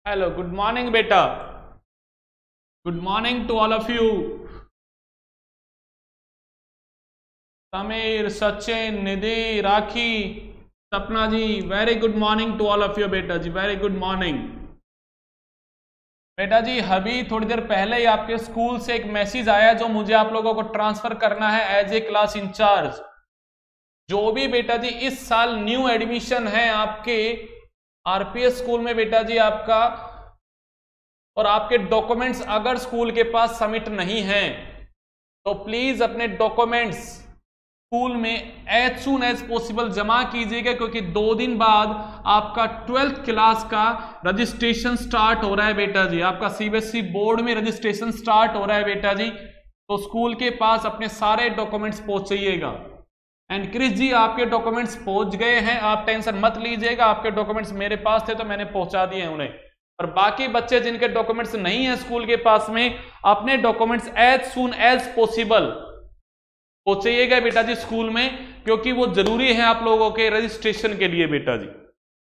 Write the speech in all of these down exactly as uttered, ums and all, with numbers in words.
Hello, good morning बेटा। Good morning to all of you. Sameer, Sachin, Nidhi, Rakhi, Sapna ji, very good morning to all of you बेटा जी, very good morning. बेटा जी अभी थोड़ी देर पहले ही आपके स्कूल से एक मैसेज आया जो मुझे आप लोगों को ट्रांसफर करना है एज ए क्लास इंचार्ज। जो भी बेटा जी इस साल न्यू एडमिशन है आपके आरपीएस स्कूल में बेटा जी आपका, और आपके डॉक्यूमेंट्स अगर स्कूल के पास सबमिट नहीं हैं तो प्लीज अपने डॉक्यूमेंट्स स्कूल में एज सून एज पॉसिबल जमा कीजिएगा, क्योंकि दो दिन बाद आपका ट्वेल्थ क्लास का रजिस्ट्रेशन स्टार्ट हो रहा है बेटा जी। आपका सीबीएसई बोर्ड में रजिस्ट्रेशन स्टार्ट हो रहा है बेटा जी, तो स्कूल के पास अपने सारे डॉक्यूमेंट्स पहुंचाइएगा। एंड क्रिस जी आपके डॉक्यूमेंट्स पहुंच गए हैं, आप टेंशन मत लीजिएगा। आपके डॉक्यूमेंट्स मेरे पास थे तो मैंने पहुंचा दिए हैं उन्हें। और बाकी बच्चे जिनके डॉक्यूमेंट्स नहीं है स्कूल के पास में, अपने documents as soon as possible पहुंचाइएगा बेटा जी स्कूल में, क्योंकि वो जरूरी है आप लोगों के रजिस्ट्रेशन के लिए बेटा जी।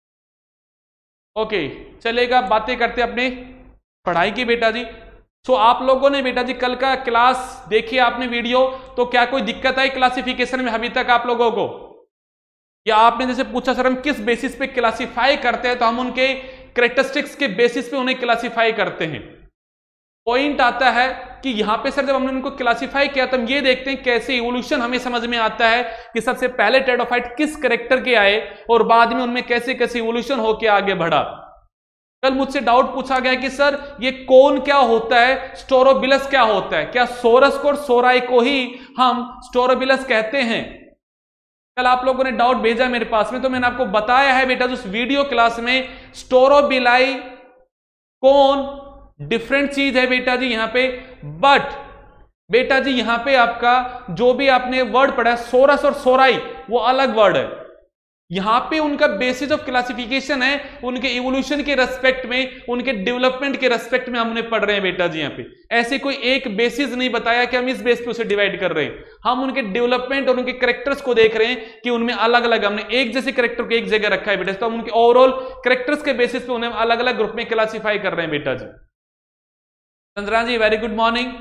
ओके चलेगा, बातें करते अपने पढ़ाई की बेटा जी। सो आप लोगों ने बेटा जी कल का क्लास देखी आपने वीडियो, तो क्या कोई दिक्कत आई क्लासिफिकेशन में अभी तक आप लोगों को? या आपने जैसे पूछा सर हम किस बेसिस पे क्लासिफाई करते हैं, तो हम उनके कैरेक्टरिस्टिक्स के बेसिस पे उन्हें क्लासिफाई करते हैं। पॉइंट आता है कि यहां पे सर जब हमने उनको क्लासिफाई किया तो हम ये देखते हैं कैसे इवोल्यूशन हमें समझ में आता है कि सबसे पहले टेरिडोफाइट किस कैरेक्टर के आए और बाद में उनमें कैसे कैसे इवोल्यूशन होकर आगे बढ़ा। कल मुझसे डाउट पूछा गया कि सर ये कौन क्या होता है, स्टोरोबिलस क्या होता है, क्या सोरस को और सोराई को ही हम स्टोरोबिलस कहते हैं? कल आप लोगों ने डाउट भेजा मेरे पास में, तो मैंने आपको बताया है बेटा उस वीडियो क्लास में स्टोरोबिलाई कौन डिफरेंट चीज है बेटा जी यहां पे। बट बेटा जी यहां पे आपका जो भी आपने वर्ड पढ़ा है सोरस और सोराई, वो अलग वर्ड है। यहां पे उनका बेसिस ऑफ क्लासिफिकेशन है उनके इवोल्यूशन के रेस्पेक्ट में, उनके डेवलपमेंट के रेस्पेक्ट में हमने पढ़ रहे हैं बेटा जी। यहां पे ऐसे कोई एक बेसिस नहीं बताया कि हम इस बेस पे उसे डिवाइड कर रहे हैं। हम उनके डेवलपमेंट और उनके कैरेक्टर्स को देख रहे हैं कि उनमें अलग अलग, हमने एक जैसे कैरेक्टर को एक जगह रखा है बेटा, तो हम उनके ओवरऑल कैरेक्टर्स के बेसिस पे उन्हें अलग अलग ग्रुप में क्लासिफाई कर रहे हैं बेटा जी। Chandra ji very good morning.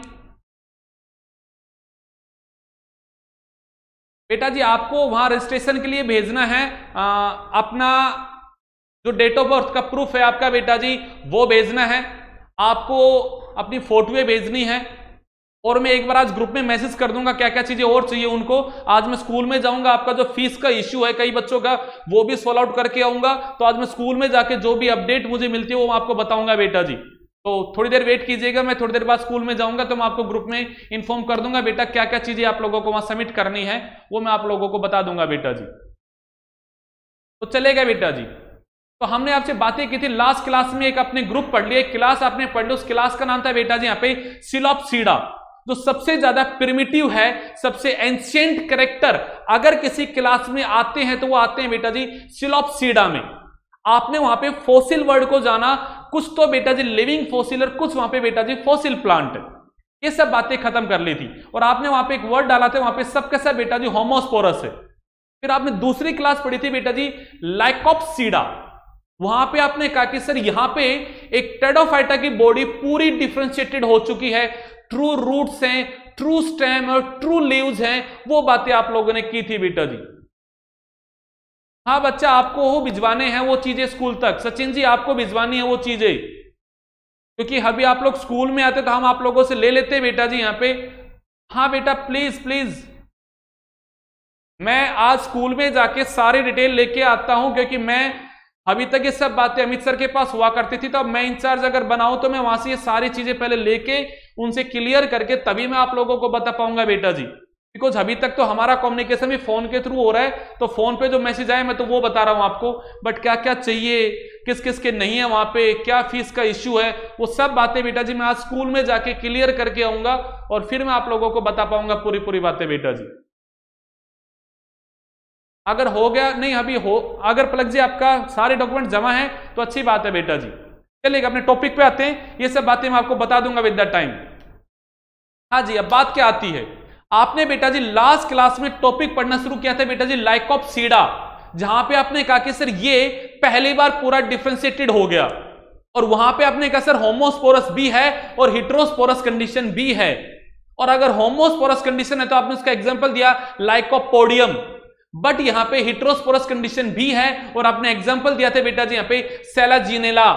बेटा जी आपको वहां रजिस्ट्रेशन के लिए भेजना है आ, अपना जो डेट ऑफ बर्थ का प्रूफ है आपका बेटा जी, वो भेजना है। आपको अपनी फोटोएं भेजनी है, और मैं एक बार आज ग्रुप में मैसेज कर दूंगा क्या क्या चीजें और चाहिए उनको। आज मैं स्कूल में जाऊंगा, आपका जो फीस का इश्यू है कई बच्चों का, वो भी सॉल्व आउट करके आऊंगा। तो आज मैं स्कूल में जाके जो भी अपडेट मुझे मिलती है वो मैं आपको बताऊंगा बेटा जी। तो थोड़ी देर वेट कीजिएगा, मैं थोड़ी देर बाद स्कूल में जाऊंगा तो मैं आपको ग्रुप में इंफॉर्म कर दूंगा बेटा क्या क्या चीजें आप लोगों को वहां सबमिट करनी है, वो मैं आप लोगों को बता दूंगा बेटा जी। तो चलेगा बेटा जी। तो हमने आपसे बातें की थी लास्ट क्लास में, एक अपने ग्रुप पढ़ लिया, एक क्लास आपने पढ़ ली, उस क्लास का नाम था बेटा जी यहाँ पे सिलोप्सीडा। जो सबसे ज्यादा प्रिमिटिव है, सबसे एंशिएंट कैरेक्टर अगर किसी क्लास में आते हैं तो वो आते हैं बेटा जी सिलोप्सीडा में। आपने वहां पे फॉसिल वर्ड को जाना, कुछ तो बेटा जी लिविंग फॉसिल और कुछ वहां पे बेटा जी फॉसिल प्लांट, ये सब बातें खत्म कर ली थी। और आपने वहां पे एक वर्ड डाला था, वहां पे सब का सब बेटा जी होमोस्पोरस है। फिर आपने दूसरी क्लास पढ़ी थी बेटा जी लाइकोप्सीडा। वहां पे आपने कहा कि सर यहां पे एक टेरिडोफाइटा की बॉडी पूरी डिफरेंशिएटेड हो चुकी है, ट्रू रूट्स हैं, ट्रू स्टेम और ट्रू लीव्स हैं, वो बातें आप लोगों ने की थी बेटा जी। हाँ बच्चा आपको वो भिजवाने हैं वो चीजें स्कूल तक, सचिन जी आपको भिजवानी है वो चीजें, क्योंकि अभी आप लोग स्कूल में आते तो हम आप लोगों से ले लेते हैं बेटा जी यहाँ पे। हाँ बेटा प्लीज प्लीज, मैं आज स्कूल में जाके सारी डिटेल लेके आता हूं, क्योंकि मैं अभी तक ये सब बातें अमित सर के पास हुआ करती थी, तो अब मैं इंचार्ज अगर बनाऊं तो मैं वहां से ये सारी चीजें पहले लेके उनसे क्लियर करके तभी मैं आप लोगों को बता पाऊंगा बेटा जी। बिकॉज अभी तक तो हमारा कम्युनिकेशन भी फोन के थ्रू हो रहा है, तो फोन पे जो मैसेज आए मैं तो वो बता रहा हूं आपको, बट क्या क्या चाहिए, किस किस के नहीं है वहां पे, क्या फीस का इश्यू है, वो सब बातें बेटा जी मैं आज स्कूल में जाके क्लियर करके आऊंगा, और फिर मैं आप लोगों को बता पाऊंगा पूरी पूरी बातें बेटा जी। अगर हो गया नहीं अभी हो, अगर पलक जी आपका सारे डॉक्यूमेंट जमा है तो अच्छी बात है बेटा जी। चलिए अपने टॉपिक पे आते हैं, ये सब बातें मैं आपको बता दूंगा विद द टाइम। हाँ जी अब बात क्या आती है, आपने बेटा जी लास्ट क्लास में टॉपिक पढ़ना शुरू किया था बेटा जी लाइकोप्सीडा, जहां पे आपने कहा कि सर ये पहली बार पूरा डिफरेंशिएटेड हो गया। और वहां पे आपने कहा सर होमोस्पोरस भी है और हेटेरोस्पोरस कंडीशन भी है, और अगर होमोस्पोरस कंडीशन है तो आपने उसका एग्जांपल दिया लाइकोपोडियम, बट यहां पे हेटेरोस्पोरस कंडीशन भी है और आपने एग्जांपल दिया था बेटा जी यहां पे सेलाजिनेला।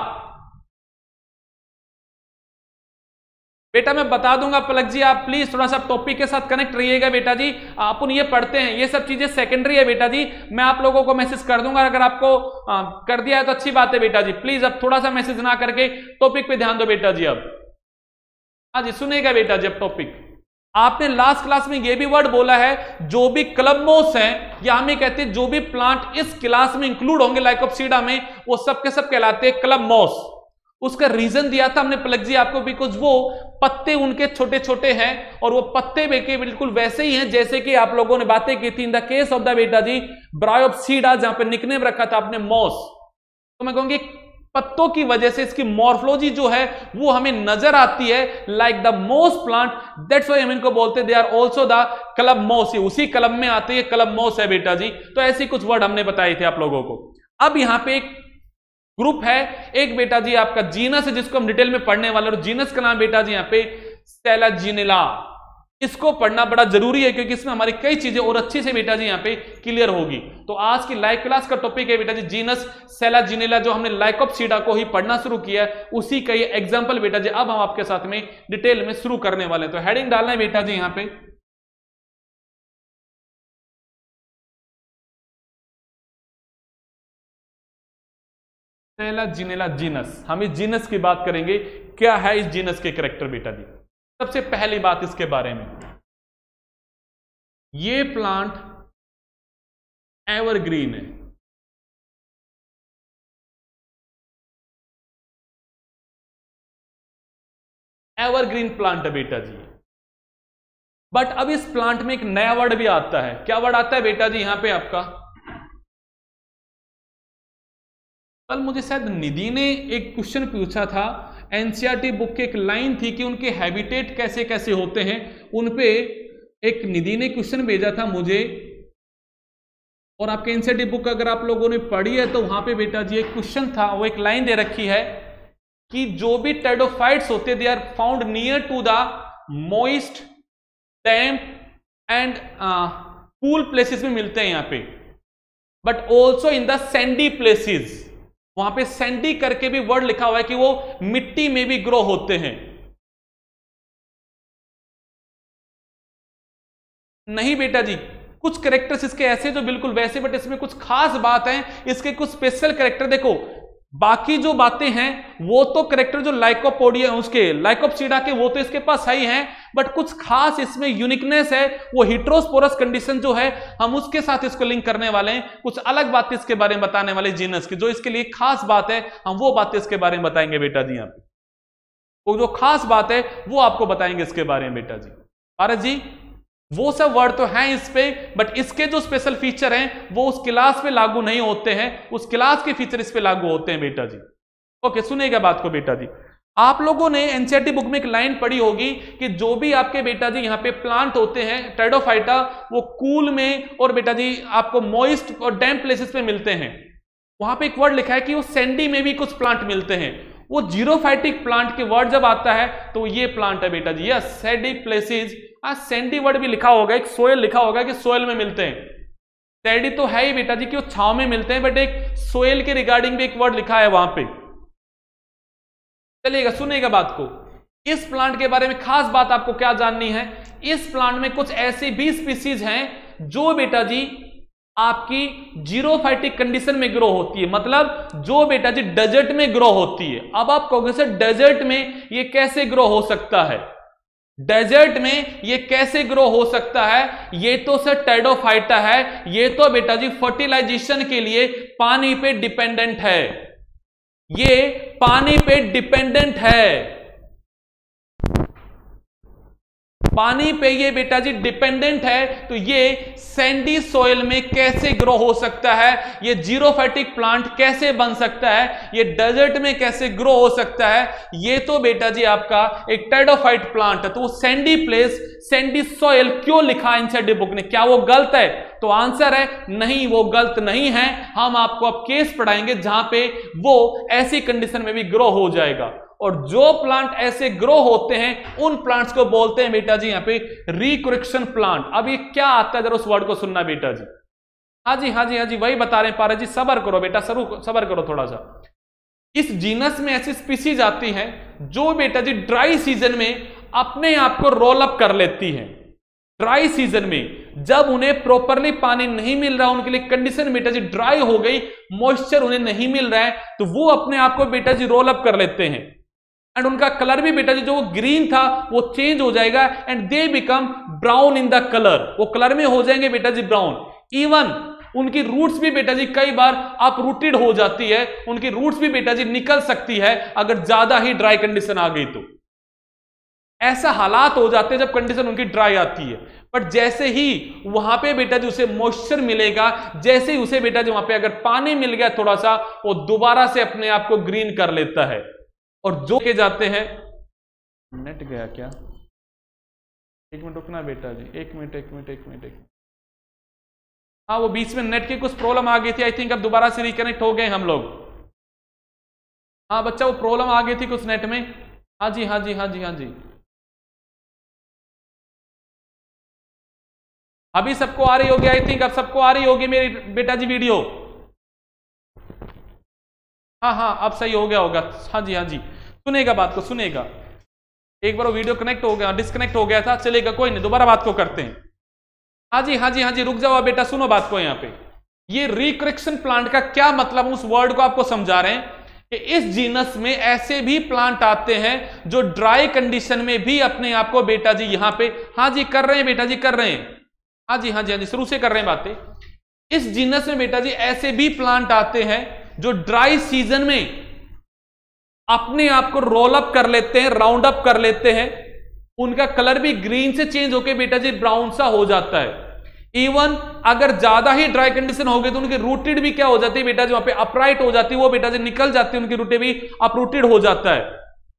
बेटा मैं बता दूंगा पलक जी, आप प्लीज थोड़ा सा टॉपिक के साथ कनेक्ट रहिएगा बेटा जी। अपन ये पढ़ते हैं, ये सब चीजें सेकेंडरी है बेटा जी, मैं आप लोगों को मैसेज कर दूंगा, अगर आपको आ, कर दिया है तो अच्छी बात है बेटा जी। प्लीज अब थोड़ा सा मैसेज ना करके टॉपिक पे ध्यान दो बेटा जी। अब हाँ जी सुनेगा बेटा जी। अब टॉपिक आपने लास्ट क्लास में ये भी वर्ड बोला है, जो भी क्लबमोस है या हमें कहते हैं जो भी प्लांट इस क्लास में इंक्लूड होंगे लाइकोप्सीडा में, वो सब के सब कहलाते हैं क्लबमोस। उसका रीजन दिया था हमने पलक जी आपको, बिकॉज वो पत्ते उनके छोटे छोटे हैं और वो पत्ते बेके बिल्कुल वैसे ही हैं जैसे कि आप लोगों ने बातें की थी in the case of the बेटा जी ब्रायोप्सीडा, जहां पे निकनेम रखा था आपने मॉस। तो मैं कहूंगी पत्तों की वजह से इसकी मॉर्फोलॉजी जो है वो हमें नजर आती है like the moss plant, that's why हम इनको बोलते हैं they are also the club moss, उसी क्लब में आते हैं, क्लब मॉस है बेटा जी। तो ऐसी कुछ वर्ड हमने बताए थे आप लोगों को। अब यहां पे एक ग्रुप है, एक बेटा जी आपका जीनस है जिसको हम डिटेल में पढ़ने वाले, और जीनस का नाम बेटा जी यहाँ पे सेलाजिनेला। इसको पढ़ना बड़ा जरूरी है क्योंकि इसमें हमारी कई चीजें और अच्छी से बेटा जी यहाँ पे क्लियर होगी। तो आज की लाइव क्लास का टॉपिक है बेटा जी जीनस सेलाजिनेला, जो हमने लाइकोप्सीडा को ही पढ़ना शुरू किया है उसी का ये एग्जाम्पल बेटा जी अब हम आपके साथ में डिटेल में शुरू करने वाले हैं। तो हेडिंग डालना है बेटा जी यहाँ पे, सेलाजिनेला जीनस। हम इस जीनस की बात करेंगे, क्या है इस जीनस के कैरेक्टर बेटा जी। सबसे पहली बात इसके बारे में, ये प्लांट एवरग्रीन है। एवरग्रीन प्लांट है बेटा जी। बट अब इस प्लांट में एक नया वर्ड भी आता है। क्या वर्ड आता है बेटा जी यहां पे आपका, कल मुझे शायद निधि ने एक क्वेश्चन पूछा था, एनसीईआरटी बुक की एक लाइन थी कि उनके हैबिटेट कैसे कैसे होते हैं, उन पे एक निधि ने क्वेश्चन भेजा था मुझे। और आपके एनसीईआरटी बुक अगर आप लोगों ने पढ़ी है तो वहां पे बेटा जी एक क्वेश्चन था, वो एक लाइन दे रखी है कि जो भी टेरिडोफाइट्स होते they are found near to the moist damp and cool places में मिलते हैं यहां पे, but also in the sandy places. वहां पे सैंडी करके भी वर्ड लिखा हुआ है कि वो मिट्टी में भी ग्रो होते हैं। नहीं बेटा जी, कुछ कैरेक्टर्स इसके ऐसे जो बिल्कुल वैसे, बट इसमें कुछ खास बात है, इसके कुछ स्पेशल कैरेक्टर। देखो बाकी जो बातें हैं वो तो कैरेक्टर जो लाइकोपोडिया उसके लाइकोप्सीडा के वो तो इसके पास है ही हैं, बट कुछ खास इसमें यूनिकनेस है, वो हेटेरोस्पोरस कंडीशन जो है हम उसके साथ इसको लिंक करने वाले हैं। कुछ अलग बातें इसके बारे में बताने वाले जीनस की, जो इसके लिए खास बात है हम वो बातें इसके बारे में बताएंगे बेटा जी। यहाँ पे वो जो खास बात है वो आपको बताएंगे इसके बारे में बेटा जी। भारत जी वो सब वर्ड तो हैं इस पे, बट इसके जो स्पेशल फीचर हैं वो उस क्लास पे लागू नहीं होते हैं, उस क्लास के फीचर इस पे लागू होते हैं बेटा जी। ओके सुनिएगा बात को बेटा जी। आप लोगों ने एनसीईआरटी बुक में एक लाइन पढ़ी होगी कि जो भी आपके बेटा जी यहाँ पे प्लांट होते हैं टेरिडोफाइटा, वो कूल में और बेटा जी आपको मॉइस्ट और डैम्प प्लेसेस पे मिलते हैं। वहां पे एक वर्ड लिखा है कि वो सैंडी में भी कुछ प्लांट मिलते हैं। वो जीरोफाइटिक प्लांट के वर्ड जब आता है तो ये प्लांट है बेटा जी, यस सैंडी प्लेसेस। आज सैंडी वर्ड भी लिखा होगा, एक सोयल लिखा होगा कि सोयल में मिलते हैं। सैंडी तो है ही बेटा जी कि वो छाव में मिलते हैं, बट एक सोयल के रिगार्डिंग भी एक वर्ड लिखा है वहां पे। चलिएगा सुनिएगा बात को। इस प्लांट के बारे में खास बात आपको क्या जाननी है, इस प्लांट में कुछ ऐसी भी स्पीसीज हैं जो बेटा जी आपकी जीरोफाइटिक कंडीशन में ग्रो होती है, मतलब जो बेटा जी डेजर्ट में ग्रो होती है। अब आप कहोगे सर डेजर्ट में ये कैसे ग्रो हो सकता है, डेजर्ट में ये कैसे ग्रो हो सकता है, ये तो सर टेरिडोफाइटा है, ये तो बेटा जी फर्टिलाइजेशन के लिए पानी पे डिपेंडेंट है, ये पानी पे डिपेंडेंट है। पानी पे ये बेटा जी डिपेंडेंट है, तो ये सैंडी सॉइल में कैसे ग्रो हो सकता है, ये जीरोफाइटिक प्लांट कैसे बन सकता है, ये डेजर्ट में कैसे ग्रो हो सकता है, ये तो बेटा जी आपका एक टेरिडोफाइट प्लांट है। तो वो सैंडी प्लेस, सैंडी सॉइल क्यों लिखा एनसीईआरटी बुक ने, क्या वो गलत है? तो आंसर है नहीं, वो गलत नहीं है। हम आपको अब केस पढ़ाएंगे जहां पे वो ऐसी कंडीशन में भी ग्रो हो जाएगा, और जो प्लांट ऐसे ग्रो होते हैं उन प्लांट्स को बोलते हैं बेटा जी यहां पे रिकरेक्शन प्लांट। अब ये क्या आता है जरा उस वर्ड को सुनना बेटा जी। हाँ जी हाँ जी हाँ जी वही बता रहे हैं पारा जी, सबर करो बेटा, सरू सबर करो थोड़ा सा। इस जीनस में ऐसी स्पीसीज आती हैं जो बेटा जी ड्राई सीजन में अपने आप को रोल अप कर लेती हैं। ड्राई सीजन में जब उन्हें प्रॉपरली पानी नहीं मिल रहा, उनके लिए कंडीशन बेटा जी ड्राई हो गई, मॉइस्चर उन्हें नहीं मिल रहा है, तो वो अपने आप को बेटा जी रोल अप कर लेते हैं, एंड उनका कलर भी बेटा जी जो वो ग्रीन था वो चेंज हो जाएगा, and they become brown in the colour, वो कलर में हो जाएंगे बेटा जी ब्राउन। इवन उनकी रूट्स भी बेटा जी कई बार अपरूटेड हो जाती है, उनकी रूट्स भी बेटा जी निकल सकती है अगर ज्यादा ही ड्राई कंडीशन आ गई तो। ऐसा हालात हो जाते हैं जब कंडीशन उनकी ड्राई आती है, बट जैसे ही वहां पे बेटा जी उसे मॉइस्चर मिलेगा, जैसे ही उसे बेटा जी वहां पे अगर पानी मिल गया थोड़ा सा, वो दोबारा से अपने आप को ग्रीन कर लेता है। और जो के जाते हैं, नेट गया क्या? एक मिनट रुकना बेटा जी, एक मिनट एक मिनट एक मिनट एक मिनट हाँ वो बीच में नेट की कुछ प्रॉब्लम आ गई थी, आई थिंक अब दोबारा से रिकनेक्ट हो गए हम लोग। हाँ बच्चा वो प्रॉब्लम आ गई थी कुछ नेट में। हाँ जी हाँ जी हाँ जी हाँ जी अभी सबको आ रही होगी, आई थिंक अब सबको आ रही होगी मेरी बेटा जी वीडियो। हाँ हाँ अब सही हो गया होगा। हाँ जी हाँ जी सुनेगा बात को, सुनेगा। एक बार वो वीडियो कनेक्ट हो गया, डिस्कनेक्ट हो गया था, चलेगा कोई नहीं, दोबारा बात को करते हैं। हाँ जी हाँ जी हाँ जी रुक जाओ बेटा, सुनो बात को। यहाँ पे ये रिकरेक्शन प्लांट का क्या मतलब, उस वर्ड को आपको समझा रहे हैं कि इस जीनस में ऐसे भी प्लांट आते हैं जो ड्राई कंडीशन में भी अपने आप को बेटा जी यहाँ पे, हाँ जी कर रहे हैं बेटा जी कर रहे हैं, हाँ जी हाँ जी हाँ जी शुरू से कर रहे हैं बातें। इस जीनस में बेटा जी ऐसे भी प्लांट आते हैं जो ड्राई सीजन में अपने आप को रोल अप कर लेते हैं, राउंड अप कर लेते हैं, उनका कलर भी ग्रीन से चेंज होकर बेटा जी ब्राउन सा हो जाता है। इवन अगर ज्यादा ही ड्राई कंडीशन हो गई तो उनकी रूटेड भी क्या हो जाती है बेटा जी वहां पे अपराइट हो जाती है, वो बेटा जी निकल जाती है, उनकी रूटें भी अपरूटेड हो जाता है।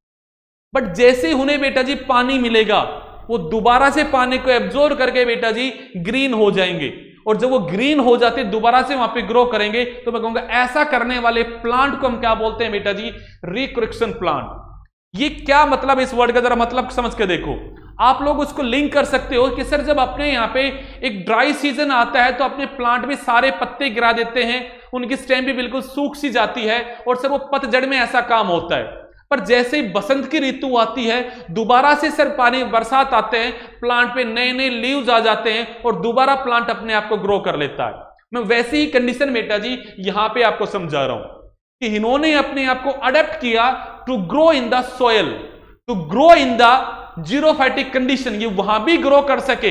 बट जैसे ही उन्हें बेटा जी पानी मिलेगा वो दोबारा से पानी को एब्जॉर्ब करके बेटा जी ग्रीन हो जाएंगे, और जब वो ग्रीन हो जाते दोबारा से वहां पे ग्रो करेंगे, तो मैं कहूंगा ऐसा करने वाले प्लांट को हम क्या बोलते हैं बेटा जी, रिकरेक्शन प्लांट। ये क्या मतलब इस वर्ड का, जरा मतलब समझ के देखो। आप लोग उसको लिंक कर सकते हो कि सर जब अपने यहाँ पे एक ड्राई सीजन आता है तो अपने प्लांट में सारे पत्ते गिरा देते हैं, उनकी स्टेम भी बिल्कुल सूख सी जाती है, और सर वो पतझड़ में ऐसा काम होता है। पर जैसे ही बसंत की ऋतु आती है, दोबारा से सर पानी बरसात आते हैं, प्लांट पे नए नए लीव्स आ जाते हैं और दोबारा प्लांट अपने आप को ग्रो कर लेता है। मैं वैसी ही कंडीशन बेटा जी यहां पे आपको समझा रहा हूं कि इन्होंने अपने आप को अडेप्ट किया to grow in the soil, to grow in the xerophytic condition, ये वहां भी ग्रो कर सके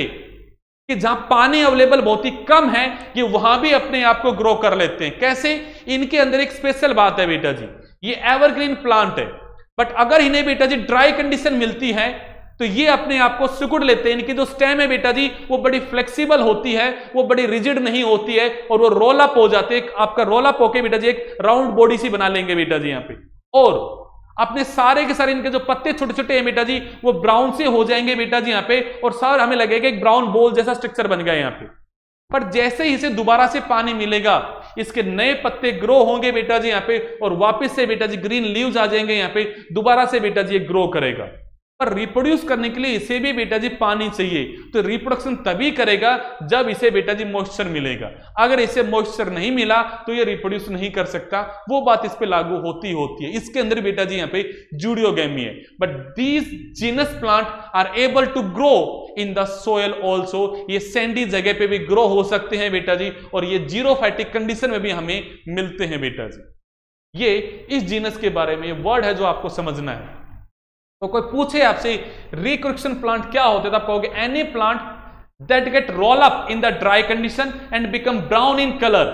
कि जहां पानी अवेलेबल बहुत ही कम है, ये वहां भी अपने आप को ग्रो कर लेते हैं। कैसे? इनके अंदर एक स्पेशल बात है बेटा जी, ये एवरग्रीन प्लांट है, बट अगर इन्हें बेटा जी ड्राई कंडीशन मिलती है तो ये अपने आप को सिकुड़ लेते हैं। इनकी जो स्टेम है बेटा जी वो बड़ी फ्लेक्सिबल होती है, वो बड़ी रिजिड नहीं होती है, और वो रोल अप हो जाते हैं। आपका रोल अप होके बेटा जी एक राउंड बॉडी सी बना लेंगे बेटा जी यहाँ पे, और अपने सारे के सारे इनके जो पत्ते छोटे छोटे हैं बेटा जी वो ब्राउन से हो जाएंगे बेटा जी यहाँ पे, और सार हमें लगेगा एक ब्राउन बॉल जैसा स्ट्रक्चर बन गया यहाँ पे। पर जैसे ही इसे दोबारा से पानी मिलेगा, इसके नए पत्ते ग्रो होंगे बेटा जी यहाँ पे, और वापस से बेटा जी ग्रीन लीव्स आ जाएंगे यहाँ पे, दोबारा से बेटा जी ये ग्रो करेगा। पर रिप्रोड्यूस करने के लिए इसे भी बेटा जी पानी चाहिए, तो रिप्रोडक्शन तभी करेगा जब इसे बेटा जी मॉइस्चर मिलेगा। अगर इसे मॉइस्चर नहीं मिला तो ये रिप्रोड्यूस नहीं कर सकता। वो बात इस पे लागू होती होती है। इसके अंदर बेटा जी यहाँ पे जूडियोगेमी है, but these genus plant are able to grow in the soil also. ये सैंडी जगह पे भी ग्रो हो सकते हैं बेटा जी, और ये जीरोफाइटिक कंडीशन में भी हमें मिलते हैं बेटा जी। ये इस जीनस के बारे में वर्ड है जो आपको समझना है। तो कोई पूछे आपसे रिकरेक्शन प्लांट क्या होते हैं, तो आप कहोगे any plant that get roll up in the dry condition and become brown in colour,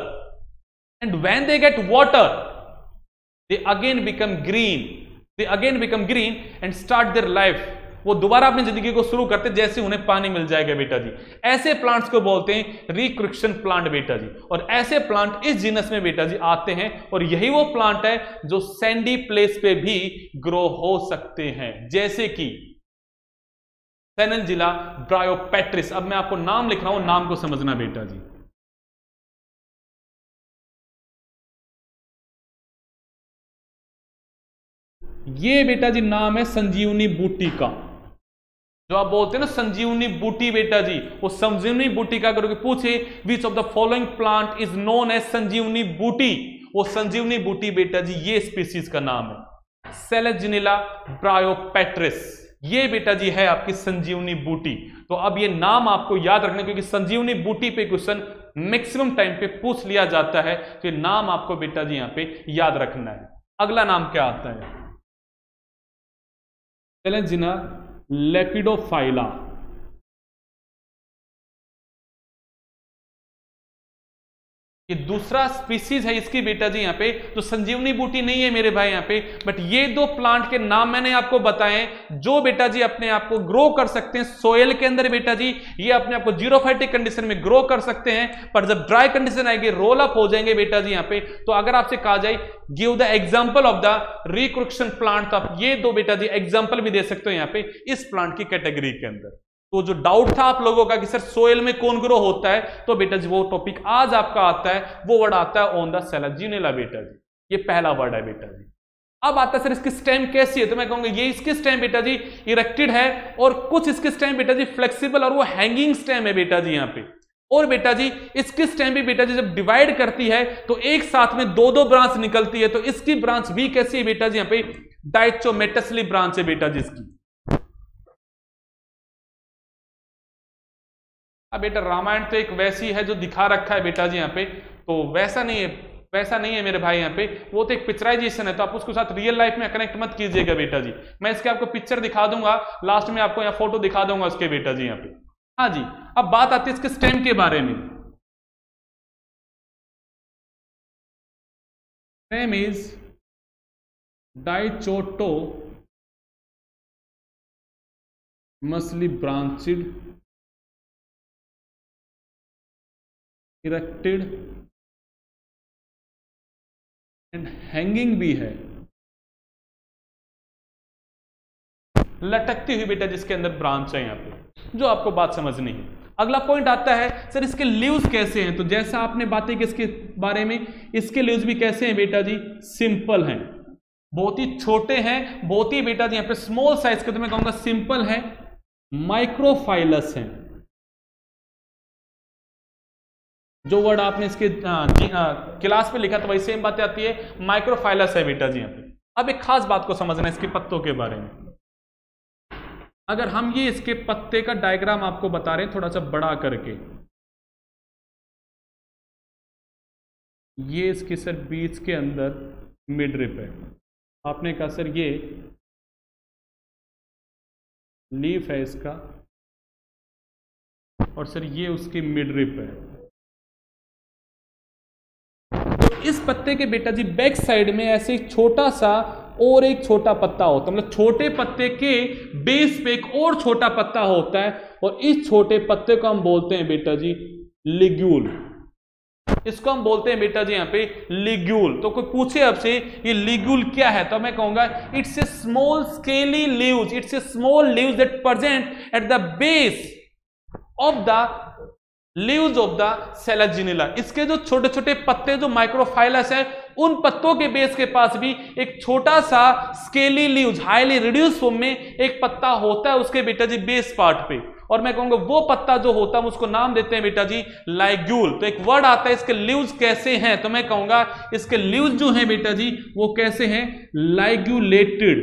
and when they get water they again become green, they again become green and start their life वो दोबारा अपनी जिंदगी को शुरू करते जैसे उन्हें पानी मिल जाएगा बेटा जी। ऐसे प्लांट्स को बोलते हैं रिक्रिक्शन प्लांट बेटा जी। और ऐसे प्लांट इस जीनस में बेटा जी आते हैं और यही वो प्लांट है जो सैंडी प्लेस पे भी ग्रो हो सकते हैं, जैसे कि सेनेलजिला ब्रायोपेट्रिस। अब मैं आपको नाम लिख रहा हूं, नाम को समझना बेटा जी। ये बेटा जी नाम है संजीवनी बूटी का, जो आप बोलते हैं ना संजीवनी बूटी बेटा जी। वो संजीवनी बूटी का अगर पूछे which of the following plant is known as Sanjeevani booti, वो संजीवनी बूटी बेटा जी ये स्पीसीज का नाम है, सेलेजिनिला ब्रायोपेट्रिस। ये बेटा जी है आपकी संजीवनी बूटी। तो अब ये नाम आपको याद रखना, क्योंकि संजीवनी बूटी पे क्वेश्चन मैक्सिमम टाइम पे पूछ लिया जाता है, तो ये नाम आपको बेटा जी यहां पे याद रखना है। अगला नाम क्या आता है, सेलेजिना लेपिडोफाइला। ये दूसरा स्पीसीज है इसकी बेटा जी यहाँ पे, जो संजीवनी बूटी नहीं है मेरे भाई यहाँ पे। बट ये दो प्लांट के नाम मैंने आपको बताए जो बेटा जी अपने आप को ग्रो कर सकते हैं सोयल के अंदर बेटा जी। ये अपने आप को जीरोफाइटिक कंडीशन में ग्रो कर सकते हैं, पर जब ड्राई कंडीशन आएगी रोल अप हो जाएंगे बेटा जी यहाँ पे। तो अगर आपसे कहा जाए give the example of the resurrection plant, तो आप ये दो बेटा जी एग्जाम्पल भी दे सकते हो यहाँ पे इस प्लांट की कैटेगरी के अंदर। तो जो डाउट था आप लोगों का कि सर सोयल में कौन ग्रो होता है, तो बेटा जी वो टॉपिक आज आपका आता है, वो वर्ड आता है ऑन द सेलेजिनिला बेटा जी। ये पहला वर्ड है बेटा जी। अब आता है सर इसकी स्टेम कैसी है, तो मैं कहूंगा ये इसकी स्टेम बेटा जी इरेक्टेड है, और कुछ इसकी स्टेम बेटा जी फ्लेक्सिबल और वो हैंगिंग स्टेम है बेटा जी यहाँ पे। और बेटा जी इसकी स्टेम भी बेटा जी जब डिवाइड करती है तो एक साथ में दो दो ब्रांच निकलती है, तो इसकी ब्रांच भी कैसी है बेटा जी यहाँ पे डाइचोमेटसली ब्रांच है बेटा जी इसकी। अब बेटा रामायण तो एक वैसी है जो दिखा रखा है बेटा जी यहाँ पे, तो वैसा नहीं है, वैसा नहीं है मेरे भाई यहाँ पे, वो तो एक पिक्चराइजेशन है, तो आप उसके साथ रियल लाइफ में कनेक्ट मत कीजिएगा बेटा जी। मैं इसके आपको पिक्चर दिखा दूंगा, लास्ट में आपको यहाँ फोटो दिखा दूंगा उसके बेटा जी यहाँ पे। हाँ जी, अब बात आती है इसके स्टेम के बारे में। Stem is dichotomously branched erected and hanging भी है, लटकती हुई बेटा जिसके अंदर ब्रांच है यहाँ पे, जो आपको बात समझनी है। अगला पॉइंट आता है सर इसके लीव्स कैसे हैं, तो जैसा आपने बातें की इसके बारे में, इसके लीव्स भी कैसे हैं बेटा जी, सिंपल हैं, बहुत ही छोटे हैं, बहुत ही बेटा जी यहाँ पे स्मॉल साइज के, तो मैं कहूंगा सिंपल है, माइक्रोफाइलस हैं। जो वर्ड आपने इसके क्लास पे लिखा था वही सेम बातें आती है, माइक्रोफाइलस है बेटा जी यहाँ पे। अब एक खास बात को समझना है इसके पत्तों के बारे में। अगर हम ये इसके पत्ते का डायग्राम आपको बता रहे हैं थोड़ा सा बड़ा करके, ये इसकी सर बीच के अंदर मिडरिप है, आपने कहा सर ये लीफ है इसका, और सर ये उसकी मिडरिप है। इस पत्ते के बेटा जी बैक साइड में ऐसे एक छोटा सा और एक छोटा पत्ता होता है, मतलब छोटे पत्ते के बेस पे एक और छोटा पत्ता होता है, और इस छोटे पत्ते को हम बोलते हैं बेटा जी लिग्यूल। इसको हम बोलते हैं बेटा जी यहाँ पे लिग्यूल। तो कोई पूछे आपसे ये लिग्यूल क्या है, तो मैं कहूंगा it's a small scaly leaves, it's a small leaves that present at the base of the leaves of the Selaginella. इसके जो छोटे छोटे पत्ते जो माइक्रोफाइलस है, उन पत्तों के बेस के पास भी एक छोटा सा scaly leaves highly reduce form में एक पत्ता होता है उसके बेटा जी बेस पार्ट पे, और मैं कहूंगा वो पत्ता जो होता है उसको नाम देते हैं बेटा जी लाइग्यूल। तो एक वर्ड आता है इसके लीव्स कैसे हैं, तो मैं कहूंगा इसके लीव्स जो हैं बेटा जी वो कैसे हैं, लाइग्यूलेटेड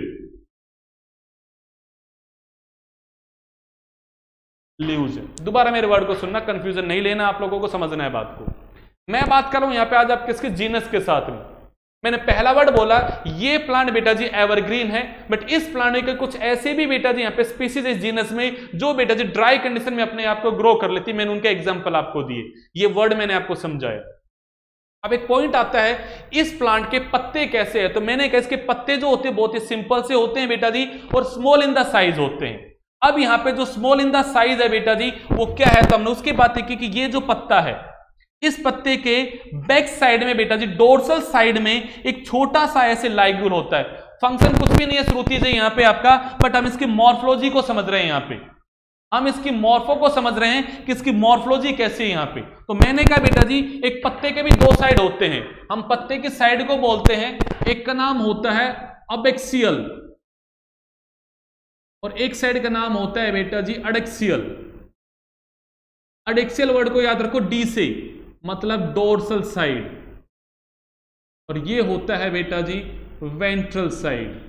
लीव्स है। दोबारा मेरे वर्ड को सुनना, कंफ्यूजन नहीं लेना, आप लोगों को समझना है बात को। मैं बात कर रहा हूं यहां पे आज आप किसके जीनस के साथ में। मैंने पहला वर्ड बोला ये प्लांट बेटा जी एवरग्रीन है, बट इस प्लांट के कुछ ऐसे भी बेटा जी यहां पे स्पीसीज इस जीनस में जो बेटा जी ड्राई कंडीशन में अपने आप को ग्रो कर लेती, मैंने उनके एग्जांपल आपको दिए, ये वर्ड मैंने आपको समझाया। अब एक पॉइंट आता है, इस प्लांट के पत्ते कैसे है, तो मैंने कहा इसके पत्ते जो होते हैं बहुत ही सिंपल से होते हैं बेटा जी, और स्मॉल इन द साइज होते हैं। अब यहां पे जो स्मॉल इन द साइज है बेटा जी वो क्या है, तो हमने उसकी बात की कि ये जो पत्ता है, इस पत्ते के बैक साइड में बेटा जी डोर्सल साइड में एक छोटा सा ऐसे लाइग्यूल होता है। फंक्शन कुछ भी नहीं है श्रुति जी यहां पे आपका, बट हम इसकी मॉर्फोलॉजी को समझ रहे हैं, यहां पे हम इसकी मॉर्फो को समझ रहे हैं कि इसकी मॉर्फोलॉजी कैसी है यहां पे। तो मैंने कहा बेटा जी एक पत्ते के भी दो साइड होते हैं, हम पत्ते की साइड को बोलते हैं, एक का नाम होता है अबेक्सियल और एक साइड का नाम होता है बेटा जी अडेक्सियल। अडेक्सियल वर्ड को याद रखो डी से, मतलब डोर्सल साइड, और ये होता है बेटा जी वेंट्रल साइड।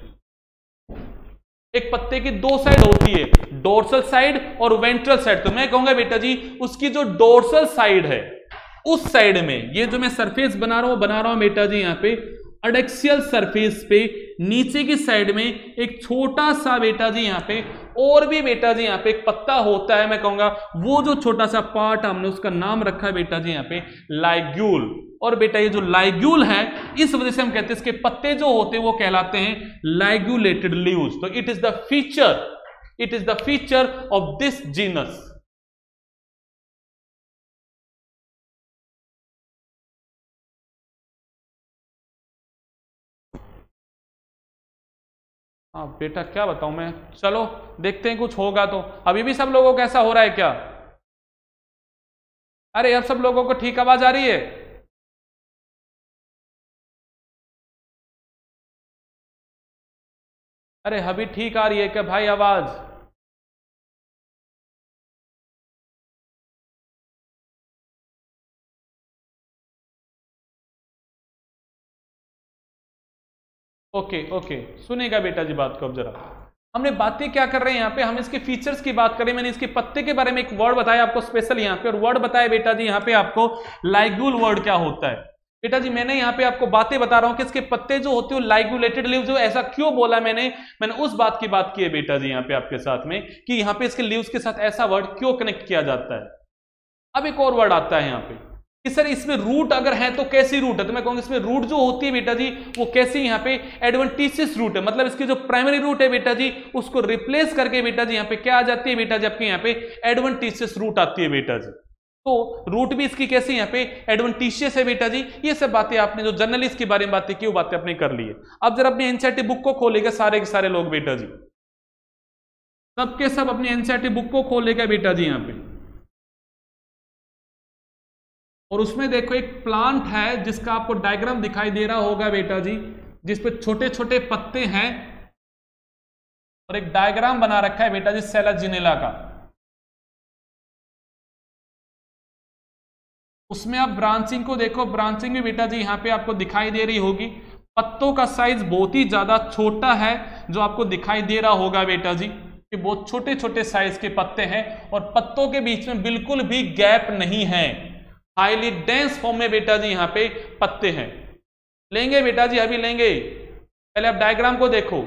एक पत्ते की दो साइड होती है, डोर्सल साइड और वेंट्रल साइड। तो मैं कहूंगा बेटा जी उसकी जो डोर्सल साइड है उस साइड में ये जो मैं सरफेस बना रहा हूं बना रहा हूं बेटा जी यहां पे अडेक्सियल सरफेस पे नीचे की साइड में एक छोटा सा बेटा जी यहां पे और भी बेटा जी यहां पे एक पत्ता होता है। मैं कहूंगा वो जो छोटा सा पार्ट हमने उसका नाम रखा है बेटा जी यहां पे लाइग्यूल। और बेटा ये जो लाइग्यूल है इस वजह से हम कहते हैं इसके पत्ते जो होते हैं वो कहलाते हैं लाइग्यूलेटेड लीव्स। तो it is the feature it is the feature of this genus. हाँ बेटा क्या बताऊं मैं, चलो देखते हैं कुछ होगा तो। अभी भी सब लोगों को ऐसा हो रहा है क्या? अरे अब सब लोगों को ठीक आवाज आ रही है? अरे अभी ठीक आ रही है क्या भाई आवाज? ओके ओके सुनेगा बेटा जी बात को। अब जरा हमने बातें क्या कर रहे हैं यहाँ पे, हम इसके फीचर्स की बात करें। मैंने इसके पत्ते के बारे में एक वर्ड बताया आपको स्पेशल यहाँ पे, और वर्ड बताया बेटा जी यहाँ पे आपको लाइग्यूल वर्ड क्या होता है। बेटा जी मैंने यहाँ पे आपको बातें बता रहा हूँ कि इसके पत्ते जो होते हैं लाइग्यूलेटेड लीव्स। जो ऐसा क्यों बोला मैंने मैंने उस बात की बात की है बेटा जी यहाँ पे आपके साथ में कि यहाँ पे इसके लीव्स के साथ ऐसा वर्ड क्यों कनेक्ट किया जाता है। अब एक और वर्ड आता है यहाँ पे कि सर इसमें रूट अगर है तो कैसी रूट है, तो मैं कहूंगा इसमें रूट जो होती है बेटा जी वो कैसी यहाँ पे एडवेंटिशियस रूट है। मतलब इसकी जो प्राइमरी रूट है बेटा जी उसको रिप्लेस करके बेटा जी यहाँ पे क्या आ जाती है बेटा जी आपके यहाँ पे एडवेंटिशियस रूट आती है बेटा जी। तो रूट भी इसकी कैसी यहाँ पे एडवेंटिशियस है बेटा जी। ये सब बातें आपने जो जर्नलिस्ट के बारे में बातें की वो बातें आपने कर ली है। अब जरा अपनी एनसीईआरटी बुक को खोलेगा सारे के सारे लोग बेटा जी, सबके सब अपनी एनसीईआरटी बुक को खोलेगा बेटा जी यहाँ पे, और उसमें देखो एक प्लांट है जिसका आपको डायग्राम दिखाई दे रहा होगा बेटा जी, जिसपे छोटे छोटे पत्ते हैं और एक डायग्राम बना रखा है बेटा जी सेलाजिनेला का। उसमें आप ब्रांचिंग को देखो, ब्रांचिंग भी बेटा जी यहां पे आपको दिखाई दे रही होगी। पत्तों का साइज बहुत ही ज्यादा छोटा है जो आपको दिखाई दे रहा होगा बेटा जी कि बहुत छोटे छोटे साइज के पत्ते हैं और पत्तों के बीच में बिल्कुल भी गैप नहीं है। हाईली डेंस फॉर्म में बेटा जी यहां पे पत्ते हैं। लेंगे बेटा जी अभी लेंगे, पहले आप डायग्राम को देखो।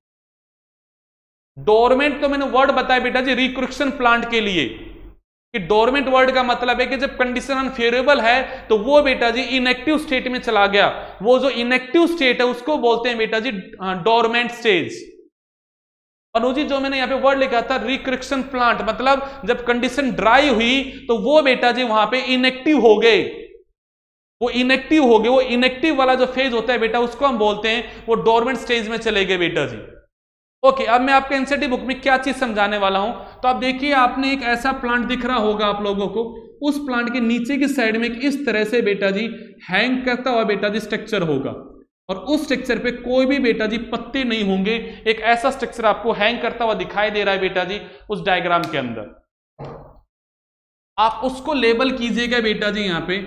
डोरमेंट तो मैंने वर्ड बताया बेटा जी रिक्रुक्शन प्लांट के लिए कि डोरमेंट वर्ड का मतलब है कि जब कंडीशन अनफेवरेबल है तो वो बेटा जी इनएक्टिव स्टेट में चला गया। वो जो इनएक्टिव स्टेट है उसको बोलते हैं बेटा जी डोरमेंट स्टेज। अनुजी जो मैंने यहां पे वर्ड लिखा था रिक्रिक्शन प्लांट, मतलब जब कंडीशन ड्राई हुई तो वो बेटा जी वहां पे इनएक्टिव हो गए, वो इनएक्टिव हो गए। वो इनएक्टिव वाला जो फेज होता है बेटा उसको हम बोलते हैं वो डोरमेंट स्टेज में चले गए बेटा जी। ओके अब मैं आपके एनसीईआरटी बुक में क्या चीज समझाने वाला हूं, तो आप देखिए आपने एक ऐसा प्लांट दिख रहा होगा आप लोगों को, उस प्लांट के नीचे की साइड में इस तरह से बेटा जी हैंग करता हुआ बेटा जी स्ट्रक्चर होगा और उस स्ट्रक्चर पे कोई भी बेटा जी पत्ते नहीं होंगे। एक ऐसा स्ट्रक्चर आपको हैंग करता हुआ दिखाई दे रहा है बेटा जी उस डायग्राम के अंदर। आप उसको लेबल कीजिएगा बेटा जी यहां पे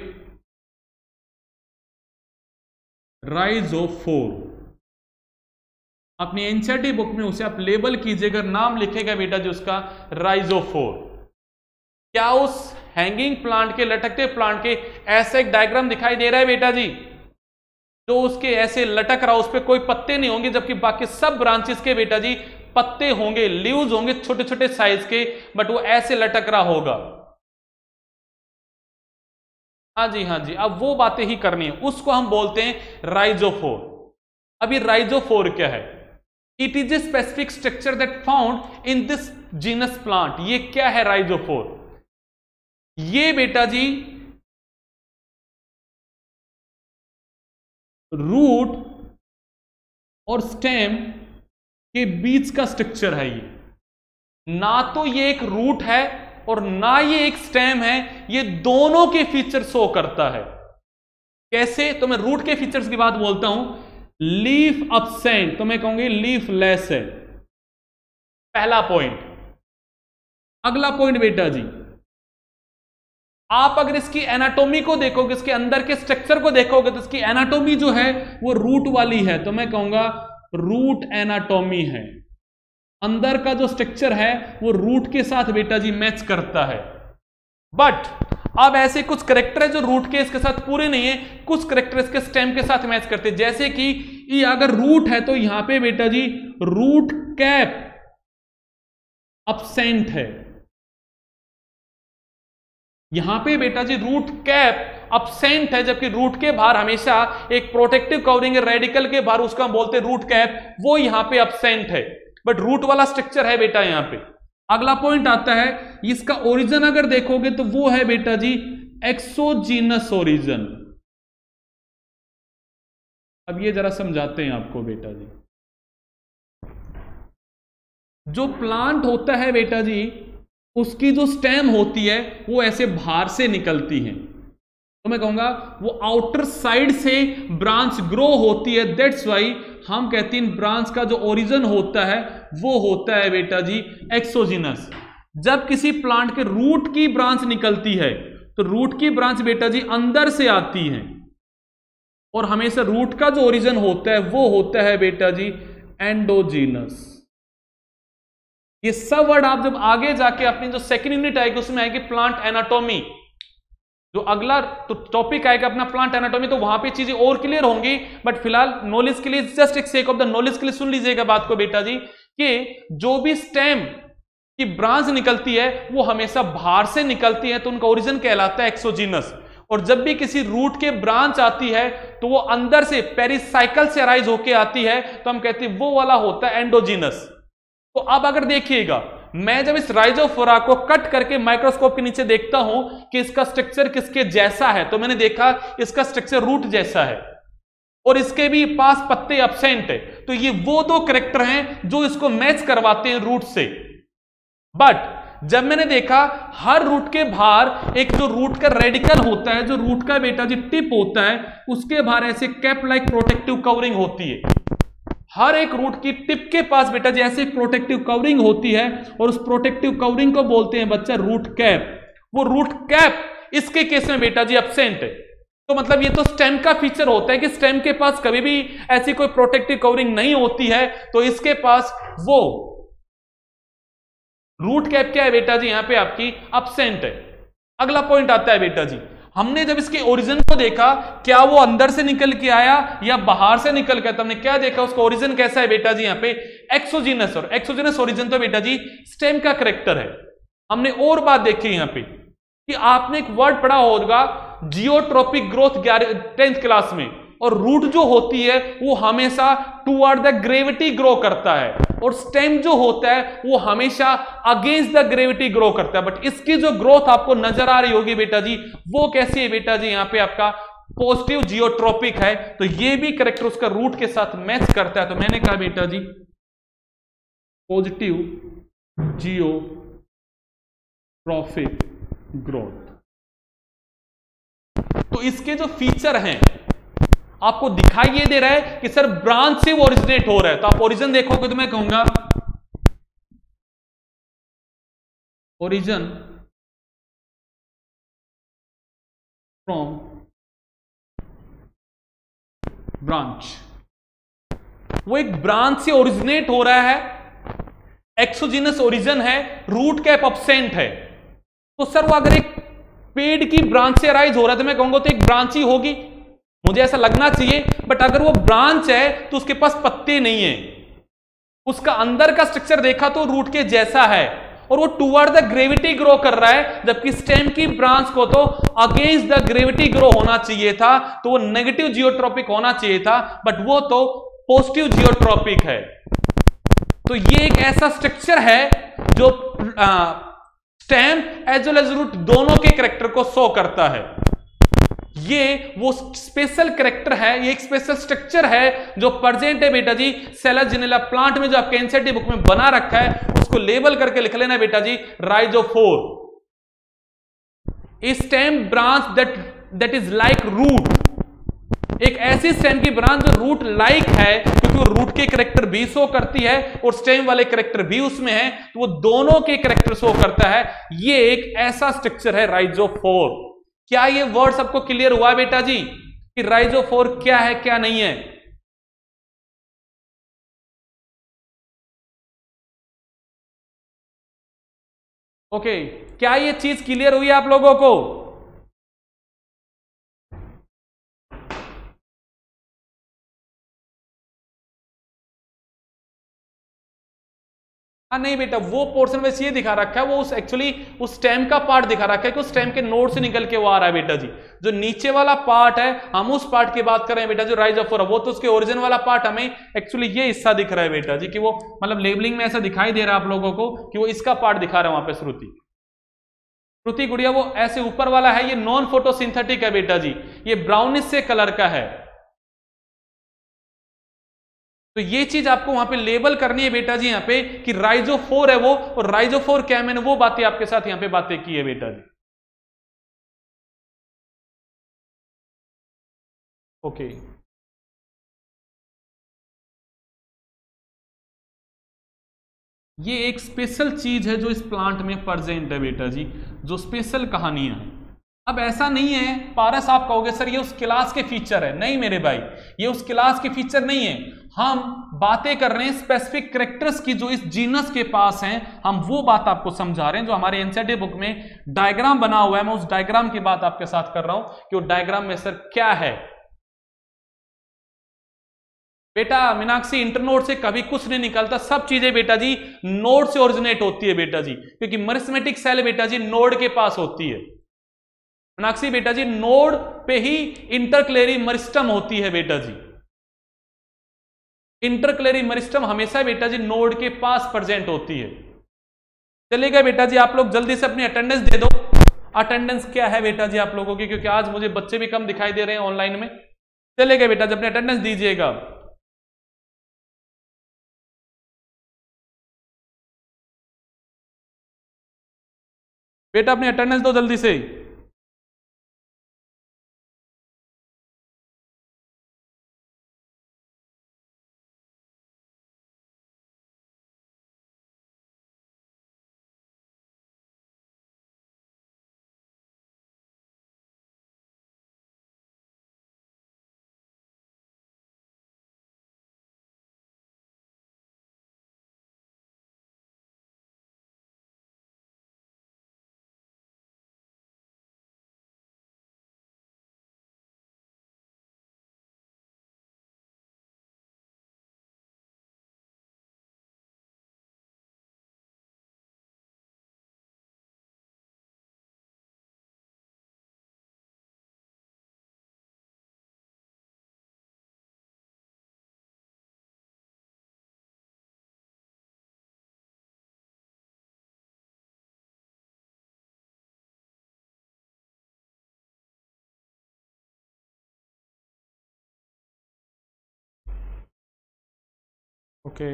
राइजोफोर। अपनी एनसीईआरटी बुक में उसे आप लेबल कीजिएगा, नाम लिखेगा बेटा जी उसका राइजोफोर। क्या उस हैंगिंग प्लांट के लटकते प्लांट के ऐसा एक डायग्राम दिखाई दे रहा है बेटा जी जो उसके ऐसे लटक रहा, उस पर कोई पत्ते नहीं होंगे, जबकि बाकी सब ब्रांचेस के बेटा जी पत्ते होंगे, लीव्स होंगे छोटे छोटे साइज के, बट वो ऐसे लटक रहा होगा। हाँ जी हाँ जी, अब वो बातें ही करनी है, उसको हम बोलते हैं राइजोफोर। अभी राइजोफोर क्या है? It is a specific structure that found in this genus plant. ये क्या है राइजोफोर? ये बेटा जी रूट और स्टेम के बीच का स्ट्रक्चर है। ये ना तो ये एक रूट है और ना ये एक स्टेम है, ये दोनों के फीचर शो करता है। कैसे? तो मैं रूट के फीचर्स की बात बोलता हूं। लीफ अब्सेंट, तो मैं कहूंगी लीफ लेस है, पहला पॉइंट। अगला पॉइंट बेटा जी, आप अगर इसकी एनाटॉमी को देखोगे, इसके अंदर के स्ट्रक्चर को देखोगे, तो इसकी एनाटॉमी जो है वो रूट वाली है, तो मैं कहूंगा रूट एनाटॉमी है। अंदर का जो स्ट्रक्चर है वो रूट के साथ बेटा जी मैच करता है। बट अब ऐसे कुछ करेक्टर है जो रूट के इसके साथ पूरे नहीं है, कुछ करेक्टर इसके स्टेम के साथ मैच करते हैं। जैसे कि ये अगर रूट है तो यहां पे बेटा जी रूट कैप अब्सेंट है, यहां पे बेटा जी रूट कैप अब्सेंट है, जबकि रूट के बाहर हमेशा एक प्रोटेक्टिव कवरिंग है रेडिकल के बाहर, उसका हम बोलते हैं रूट कैप, वो यहां पे अब्सेंट है। बट रूट वाला स्ट्रक्चर है बेटा यहां पे। अगला पॉइंट आता है, इसका ओरिजिन अगर देखोगे तो वो है बेटा जी एक्सोजीनस ओरिजिन। अब ये जरा समझाते हैं आपको बेटा जी। जो प्लांट होता है बेटा जी, उसकी जो स्टेम होती है वो ऐसे बाहर से निकलती है, तो मैं कहूंगा वो आउटर साइड से ब्रांच ग्रो होती है। दैट्स वाई हम कहते हैं ब्रांच का जो ओरिजिन होता है वो होता है बेटा जी एक्सोजीनस। जब किसी प्लांट के रूट की ब्रांच निकलती है तो रूट की ब्रांच बेटा जी अंदर से आती है, और हमेशा रूट का जो ओरिजिन होता है वो होता है बेटा जी एंडोजीनस। ये सब वर्ड आप जब आगे जाके अपनी जो सेकेंड यूनिट आएगी उसमें आएगी प्लांट एनाटॉमी, जो अगला तो टॉपिक आएगा अपना प्लांट एनाटॉमी, तो वहां पे चीजें और क्लियर होंगी। बट फिलहाल नॉलेज के लिए, जस्ट एक सेक ऑफ द नॉलेज के लिए सुन लीजिएगा बात को बेटा जी, कि जो भी स्टेम की ब्रांच निकलती है वो हमेशा बाहर से निकलती है, तो उनका ओरिजिन कहलाता है एक्सोजीनस। और जब भी किसी रूट के ब्रांच आती है तो वो अंदर से पेरिसाइकल से अराइज होके आती है, तो हम कहते हैं वो वाला होता है एंडोजीनस। तो अब अगर देखिएगा, मैं जब इस राइजोफोरा को कट करके माइक्रोस्कोप के नीचे देखता हूं कि इसका स्ट्रक्चर किसके जैसा है, तो मैंने देखा इसका स्ट्रक्चर रूट जैसा है और इसके भी पास पत्ते अब्सेंट है। तो ये वो दो कैरेक्टर हैं जो इसको मैच करवाते हैं रूट से। बट जब मैंने देखा हर रूट के बाहर एक जो रूट का रेडिकल होता है, जो रूट का बेटा जी टिप होता है, उसके बाहर ऐसे कैप लाइक प्रोटेक्टिव कवरिंग होती है। हर एक रूट की टिप के पास बेटा जी ऐसे प्रोटेक्टिव कवरिंग होती है, और उस प्रोटेक्टिव कवरिंग को बोलते हैं बच्चा रूट कैप। वो रूट कैप इसके केस में बेटा जी अब्सेंट है। तो मतलब ये तो स्टेम का फीचर होता है कि स्टेम के पास कभी भी ऐसी कोई प्रोटेक्टिव कवरिंग नहीं होती है, तो इसके पास वो रूट कैप क्या है बेटा जी यहां पे आपकी अब्सेंट है। अगला पॉइंट आता है बेटा जी, हमने जब इसके ओरिजिन को देखा, क्या वो अंदर से निकल के आया या बाहर से निकल के, तो हमने क्या देखा उसका ओरिजिन कैसा है बेटा जी यहाँ पे एक्सोजीनस। और एक्सोजीनस ओरिजिन तो बेटा जी स्टेम का कैरेक्टर है। हमने और बात देखी यहाँ पे कि आपने एक वर्ड पढ़ा होगा जियोट्रोपिक ग्रोथ टेंथ क्लास में, और रूट जो होती है वो हमेशा टुवर्ड द ग्रेविटी ग्रो करता है, और स्टेम जो होता है वो हमेशा अगेंस्ट द ग्रेविटी ग्रो करता है। बट इसकी जो ग्रोथ आपको नजर आ रही होगी बेटा जी, वो कैसी है बेटा जी, यहां पे आपका पॉजिटिव जियोट्रोपिक है। तो ये भी कैरेक्टर उसका रूट के साथ मैच करता है। तो मैंने कहा बेटा जी पॉजिटिव जियोट्रोपिक ग्रोथ। तो इसके जो फीचर हैं आपको दिखाई ये दे रहा है कि सर ब्रांच से वो ओरिजिनेट हो रहा है, तो आप ओरिजिन देखोगे तो मैं कहूंगा ओरिजिन फ्रॉम ब्रांच, वो एक ब्रांच से ओरिजिनेट हो रहा है, एक्सोजीनस ओरिजिन है, रूट कैप अब्सेंट है। तो सर वो अगर एक पेड़ की ब्रांच से अराइज हो रहा है तो मैं कहूंगा तो एक ब्रांच ही होगी, मुझे ऐसा लगना चाहिए। बट अगर वो ब्रांच है तो उसके पास पत्ते नहीं है, उसका अंदर का स्ट्रक्चर देखा तो रूट के जैसा है, और वो टूवर्ड द ग्रेविटी ग्रो कर रहा है, जबकि स्टेम की ब्रांच को तो अगेंस्ट द ग्रेविटी ग्रो होना चाहिए था, तो वो नेगेटिव जियोट्रॉपिक होना चाहिए था, बट वो तो पॉजिटिव जियोट्रॉपिक है। तो ये एक ऐसा स्ट्रक्चर है जो stem as well as root दोनों के कैरेक्टर को शो करता है। ये वो स्पेशल कैरेक्टर है, ये एक स्पेशल स्ट्रक्चर है जो प्रेजेंट है बेटा जी सेलेजिनेला प्लांट में, जो आपके एनसीईआरटी बुक में बना रखा है, उसको लेबल करके लिख लेना बेटा जी, rhizophore. A stem branch that that is like root, एक ऐसी स्टेम की ब्रांच जो रूट लाइक है, क्योंकि वो रूट के कैरेक्टर भी शो करती है और स्टेम वाले कैरेक्टर भी उसमें है, तो वो दोनों के कैरेक्टर शो करता है। ये एक ऐसा स्ट्रक्चर है राइजोफोर। क्या ये वर्ड सबको क्लियर हुआ बेटा जी कि राइजोफोर क्या है क्या नहीं है? ओके, क्या ये चीज क्लियर हुई आप लोगों को? हाँ नहीं बेटा, वो पोर्शन वैसे ये दिखा रखा है, वो उस एक्चुअली उस स्टेम का पार्ट दिखा रखा है कि उस स्टेम के नोड से निकल के वो आ रहा है बेटा जी। जो नीचे वाला पार्ट है हम उस पार्ट की बात कर रहे हैं बेटा जो राइजोफोरा, वो तो उसके ओरिजिन वाला पार्ट हमें एक्चुअली ये हिस्सा दिख रहा है बेटा जी, कि वो मतलब लेबलिंग में ऐसा दिखाई दे रहा है आप लोगों को कि वो इसका पार्ट दिखा रहा है वहां पे श्रुति श्रुति गुड़िया, वो ऐसे ऊपर वाला है, ये नॉन फोटोसिंथेटिक है बेटा जी, ये ब्राउनिश से कलर का है। तो ये चीज आपको वहां पे लेबल करनी है बेटा जी यहाँ पे कि राइजोफोर है वो, और राइजोफोर क्या है, मैंने वो बातें आपके साथ यहाँ पे बातें की है बेटा जी। ओके, ये एक स्पेशल चीज है जो इस प्लांट में प्रेजेंट है बेटा जी, जो स्पेशल कहानियां हैं। अब ऐसा नहीं है पारस आप कहोगे सर ये उस क्लास के फीचर है, नहीं मेरे भाई, ये उस क्लास के फीचर नहीं है। हम बातें कर रहे हैं स्पेसिफिक कैरेक्टर्स की जो इस जीनस के पास हैं, हम वो बात आपको समझा रहे हैं जो हमारे एनसीईआरटी बुक में डायग्राम बना हुआ है। मैं उस डायग्राम की बात आपके साथ कर रहा हूं कि वो डायग्राम में सर क्या है। बेटा मीनाक्षी, इंटरनोड से कभी कुछ नहीं निकलता, सब चीजें बेटा जी नोड से ओरिजिनेट होती है बेटा जी, क्योंकि मरिस्मेटिक सेल बेटा जी नोड के पास होती है। मीनाक्षी बेटा जी नोड पे ही इंटरक्लेरी मरिस्टम होती है बेटा जी, इंटरक्लेरी मरिस्टम हमेशा बेटा जी नोड के पास प्रेजेंट होती है। चलेगा बेटा जी, आप लोग जल्दी से अपनी अटेंडेंस दे दो। अटेंडेंस क्या है बेटा जी आप लोगों की, क्योंकि आज मुझे बच्चे भी कम दिखाई दे रहे हैं ऑनलाइन में। चलेगा बेटा जी, अपनी अटेंडेंस दीजिएगा। बेटा अपनी अटेंडेंस दो जल्दी से। ओके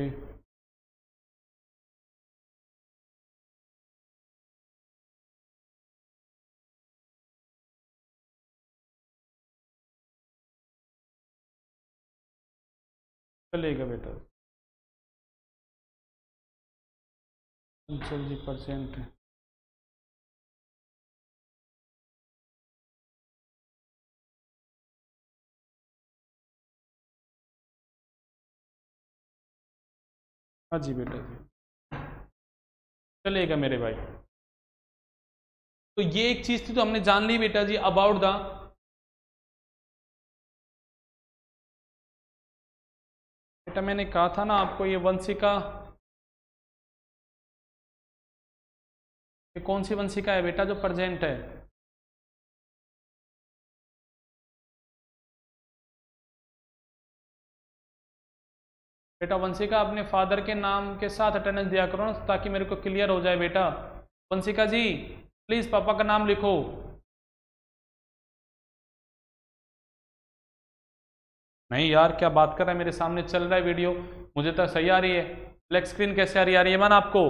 चलेगा बेटा, जी परसेंट है। हाँ जी बेटा जी, चलेगा मेरे भाई। तो ये एक चीज थी तो हमने जान ली बेटा जी अबाउट द बेटा, मैंने कहा था ना आपको ये वंशिका ये कौन सी वंशिका है बेटा जो प्रेजेंट है? बेटा वंशिका अपने फादर के नाम के साथ अटेंडेंस दिया करो ना, ताकि मेरे को क्लियर हो जाए बेटा। वंशिका जी प्लीज पापा का नाम लिखो। नहीं यार, क्या बात कर रहा है, मेरे सामने चल रहा है वीडियो, मुझे तो सही आ रही है। ब्लैक स्क्रीन कैसे आ रही, आ रही है मन आपको?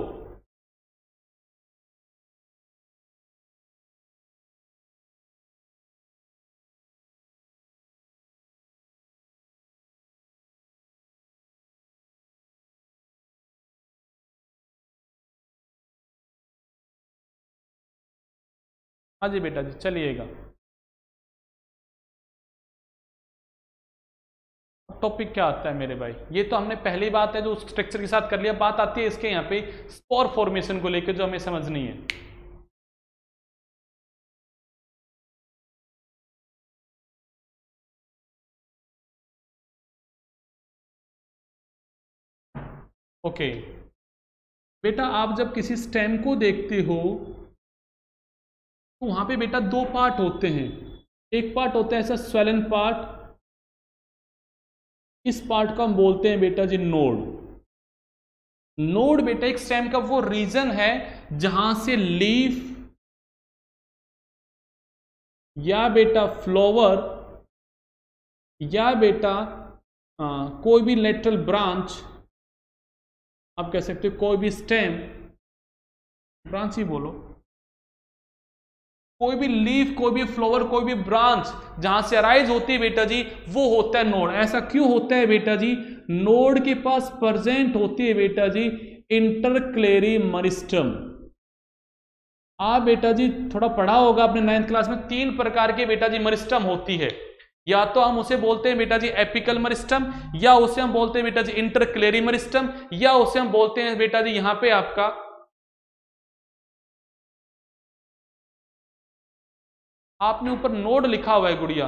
हाँ जी बेटा जी, चलिएगा। टॉपिक क्या आता है मेरे भाई? ये तो हमने पहली बात है जो स्ट्रक्चर के साथ कर लिया। बात आती है इसके यहाँ पे स्पोर फॉर्मेशन को लेकर, जो हमें समझनी है। ओके बेटा, आप जब किसी स्टेम को देखते हो तो वहां पे बेटा दो पार्ट होते हैं। एक पार्ट होता है ऐसा स्वेलन पार्ट, इस पार्ट को हम बोलते हैं बेटा जी नोड। नोड बेटा एक स्टेम का वो रीजन है जहां से लीफ या बेटा फ्लावर या बेटा आ, कोई भी लेटरल ब्रांच, आप कह सकते हो कोई भी स्टेम, ब्रांच ही बोलो, कोई भी लीफ, कोई भी फ्लावर, कोई भी ब्रांच जहां से अराइज होती है बेटा जी, वो होता है नोड। ऐसा क्यों होता है बेटा जी? नोड के पास प्रेजेंट होती है बेटा जी इंटरक्लेरी मेरिस्टम। आप बेटा जी थोड़ा पढ़ा होगा अपने नाइन्थ क्लास में, तीन प्रकार के बेटा जी मेरिस्टम होती है। या तो हम उसे बोलते हैं बेटा जी एपिकल मेरिस्टम, या उसे हम बोलते हैं बेटा जी इंटरक्लेरी मेरिस्टम, या उसे हम बोलते हैं बेटा जी यहां पे आपका आपने ऊपर नोड लिखा हुआ है गुड़िया,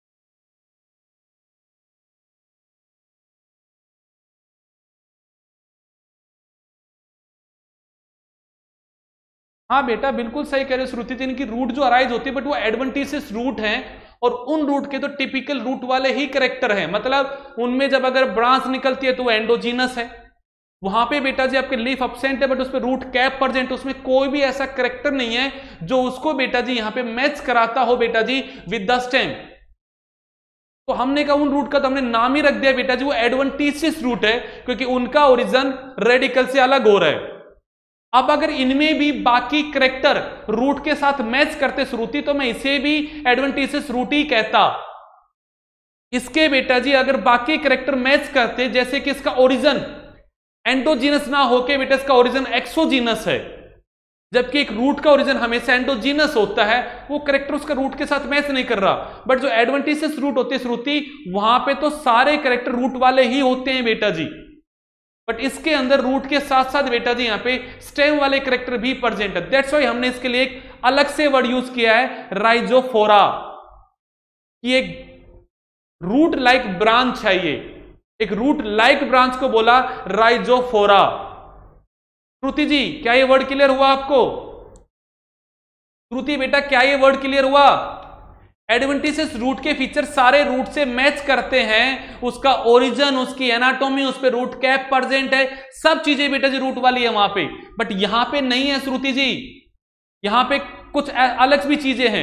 हाँ बेटा बिल्कुल सही कह रहे हो श्रुति, इनकी रूट जो अराइज होती है बट वो एडवेंटिशियस रूट हैं, और उन रूट के तो टिपिकल रूट वाले ही करेक्टर हैं। मतलब उनमें जब अगर ब्रांच निकलती है तो वो एंडोजीनस है। वहां पे बेटा जी आपके लीफ अब्सेंट है बट उस पर रूट कैप प्रेजेंट, उसमें कोई भी ऐसा करेक्टर नहीं है जो उसको बेटा जी यहां पे मैच कराता हो बेटा जी विद द स्टेम। तो हमने कहा उन रूट का तो हमने नाम ही रख दिया बेटा जी वो एडवेंटिशियस रूट है, क्योंकि उनका ओरिजिन रेडिकल से अलग हो रहा है। अब अगर इनमें भी बाकी करेक्टर रूट के साथ मैच करते श्रुति, तो मैं इसे भी एडवेंटिशियस रूट ही कहता। इसके बेटा जी अगर बाकी करेक्टर मैच करते, जैसे कि इसका ओरिजिन एंडोजीनस ना होके बेटा इसका ओरिजिन एक्सोजीनस है, जबकि एक रूट का ओरिजिन हमेशा एंडोजीनस होता है, वो करेक्टर उसका रूट के साथ मैच नहीं कर रहा। बट जो एडवेंटिशियस रूट होते हैं श्रुति, वहां पे तो सारे करेक्टर रूट वाले ही होते हैं बेटा जी, बट इसके अंदर रूट के साथ साथ बेटा जी यहां पे स्टेम वाले करेक्टर भी प्रेजेंट है। दैट्स व्हाई हमने इसके लिए एक अलग से वर्ड यूज किया है राइजोफोरा, कि एक रूट लाइक ब्रांच है, ये एक रूट लाइक ब्रांच को बोला राइजोफोरा। श्रुति जी क्या ये वर्ड क्लियर हुआ आपको? श्रुति बेटा क्या ये वर्ड क्लियर हुआ? एडवेंटिशियस रूट के फीचर सारे रूट से मैच करते हैं, उसका ओरिजिन, उसकी एनाटॉमी, उस पे रूट कैप प्रेजेंट है, सब चीजें बेटा जी रूट वाली है वहां पे। बट यहां पे नहीं है श्रुति जी, यहां पे कुछ अलग भी चीजें हैं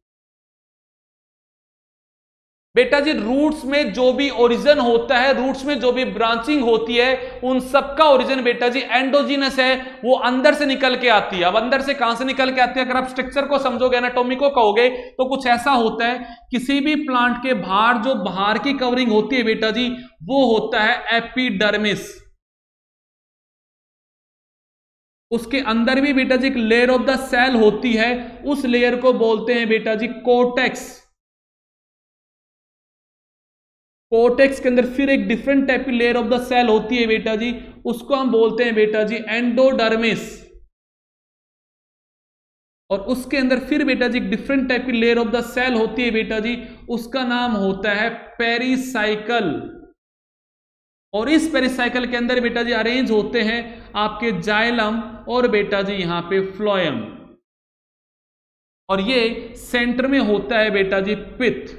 बेटा जी। रूट्स में जो भी ओरिजिन होता है, रूट्स में जो भी ब्रांचिंग होती है, उन सबका ओरिजिन बेटा जी एंडोजीनस है, वो अंदर से निकल के आती है। अब अंदर से कहां से निकल के आती है? अगर आप स्ट्रक्चर को समझोगे, एनाटॉमी को कहोगे, तो कुछ ऐसा होता है, किसी भी प्लांट के बाहर जो बाहर की कवरिंग होती है बेटा जी, वो होता है एपिडर्मिस। उसके अंदर भी बेटा जी एक लेयर ऑफ द सेल होती है, उस लेयर को बोलते हैं बेटा जी कोर्टेक्स। कोर्टेक्स के अंदर फिर एक डिफरेंट टाइप की लेयर ऑफ द सेल होती है बेटा जी, उसको हम बोलते हैं बेटा जी एंडोडर्मिस। और उसके अंदर फिर बेटा जी एक डिफरेंट टाइप की लेयर ऑफ द सेल होती है बेटा जी, उसका नाम होता है पेरिसाइकल। और इस पेरिसाइकल के अंदर बेटा जी अरेंज होते हैं आपके जाइलम और बेटा जी यहां पे फ्लोएम, और ये सेंटर में होता है बेटा जी पित्त।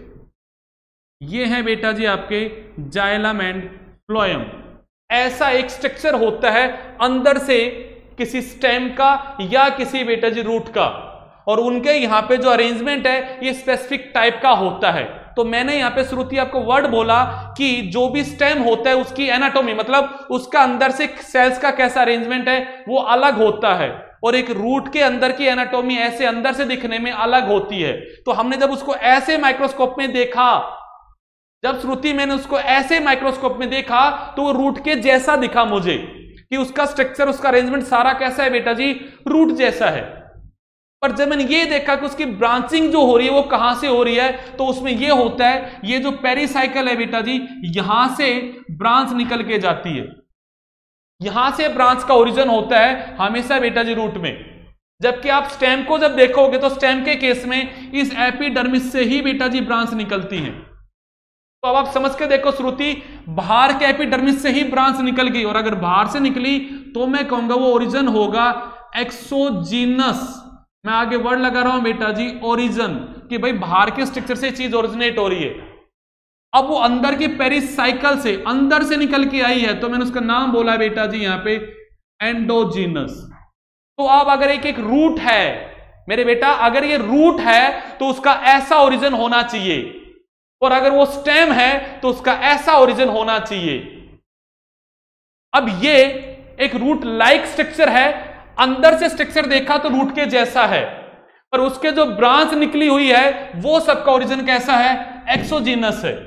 ये है बेटा जी आपके जाइलम एंड फ्लोएम। ऐसा एक स्ट्रक्चर होता है अंदर से किसी स्टेम का या किसी बेटा जी रूट का, और उनके यहां पे जो अरेंजमेंट है ये स्पेसिफिक टाइप का होता है। तो मैंने यहां पे श्रुति आपको वर्ड बोला कि जो भी स्टेम होता है उसकी एनाटॉमी, मतलब उसका अंदर से सेल्स का कैसा अरेंजमेंट है वो अलग होता है, और एक रूट के अंदर की एनाटॉमी ऐसे अंदर से दिखने में अलग होती है। तो हमने जब उसको ऐसे माइक्रोस्कोप में देखा, जब श्रुति मैंने उसको ऐसे माइक्रोस्कोप में देखा तो वो रूट के जैसा दिखा मुझे, कि उसका स्ट्रक्चर, उसका अरेंजमेंट सारा कैसा है बेटा जी, रूट जैसा है। पर जब मैंने ये देखा कि उसकी ब्रांचिंग जो हो रही है वो कहां से हो रही है, तो उसमें ये होता है, ये जो पेरिसाइकिल है बेटा जी, यहां से ब्रांच निकल के जाती है, यहां से ब्रांच का ओरिजिन होता है हमेशा बेटा जी रूट में। जबकि आप स्टेम को जब देखोगे तो स्टेम के केस में इस एपिडर्मिस से ही बेटा जी ब्रांच निकलती है। तो अब आप समझ के देखो, श्रुति बाहर के एपिडर्मिस से ही ब्रांच निकल गई, और अगर बाहर से निकली तो मैं कहूंगा वो ओरिजिन होगा एक्सोजीनस। मैं आगे वर्ड लगा रहा हूं बेटा जी ओरिजिन, कि भाई बाहर के स्ट्रक्चर से चीज ओरिजिनेट हो रही है। अब वो अंदर की पेरिसाइकिल से अंदर से निकल के आई है, तो मैंने उसका नाम बोला बेटा जी यहां पे एंडोजीनस। तो अब अगर एक एक रूट है मेरे बेटा, अगर ये रूट है तो उसका ऐसा ओरिजिन होना चाहिए, और अगर वो स्टेम है तो उसका ऐसा ओरिजिन होना चाहिए। अब ये एक रूट लाइक स्ट्रक्चर है, अंदर से स्ट्रक्चर देखा तो रूट के जैसा है, पर उसके जो ब्रांच निकली हुई है वो सबका ओरिजिन कैसा है, एक्सोजीनस है।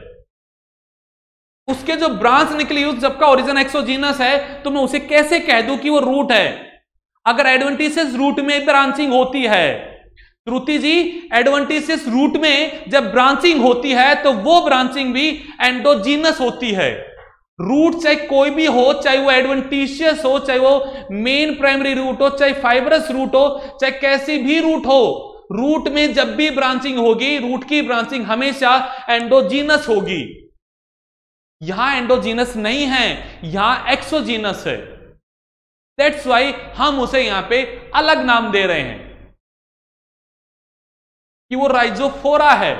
उसके जो ब्रांच निकली उस सबका ओरिजिन एक्सोजीनस है, तो मैं उसे कैसे कह दूं कि वो रूट है। अगर एडवेंटिशियस रूट में ब्रांचिंग होती है, श्रुति जी एडवेंटिशियस रूट में जब ब्रांचिंग होती है तो वो ब्रांचिंग भी एंडोजीनस होती है। रूट चाहे कोई भी हो, चाहे वो एडवेंटिशियस हो, चाहे वो मेन प्राइमरी रूट हो, चाहे फाइब्रस रूट हो, चाहे कैसी भी रूट हो, रूट में जब भी ब्रांचिंग होगी, रूट की ब्रांचिंग हमेशा एंडोजीनस होगी। यहां एंडोजीनस नहीं है, यहां एक्सोजीनस है। दैट्स वाई हम उसे यहां पे अलग नाम दे रहे हैं कि वो राइजोफोरा है।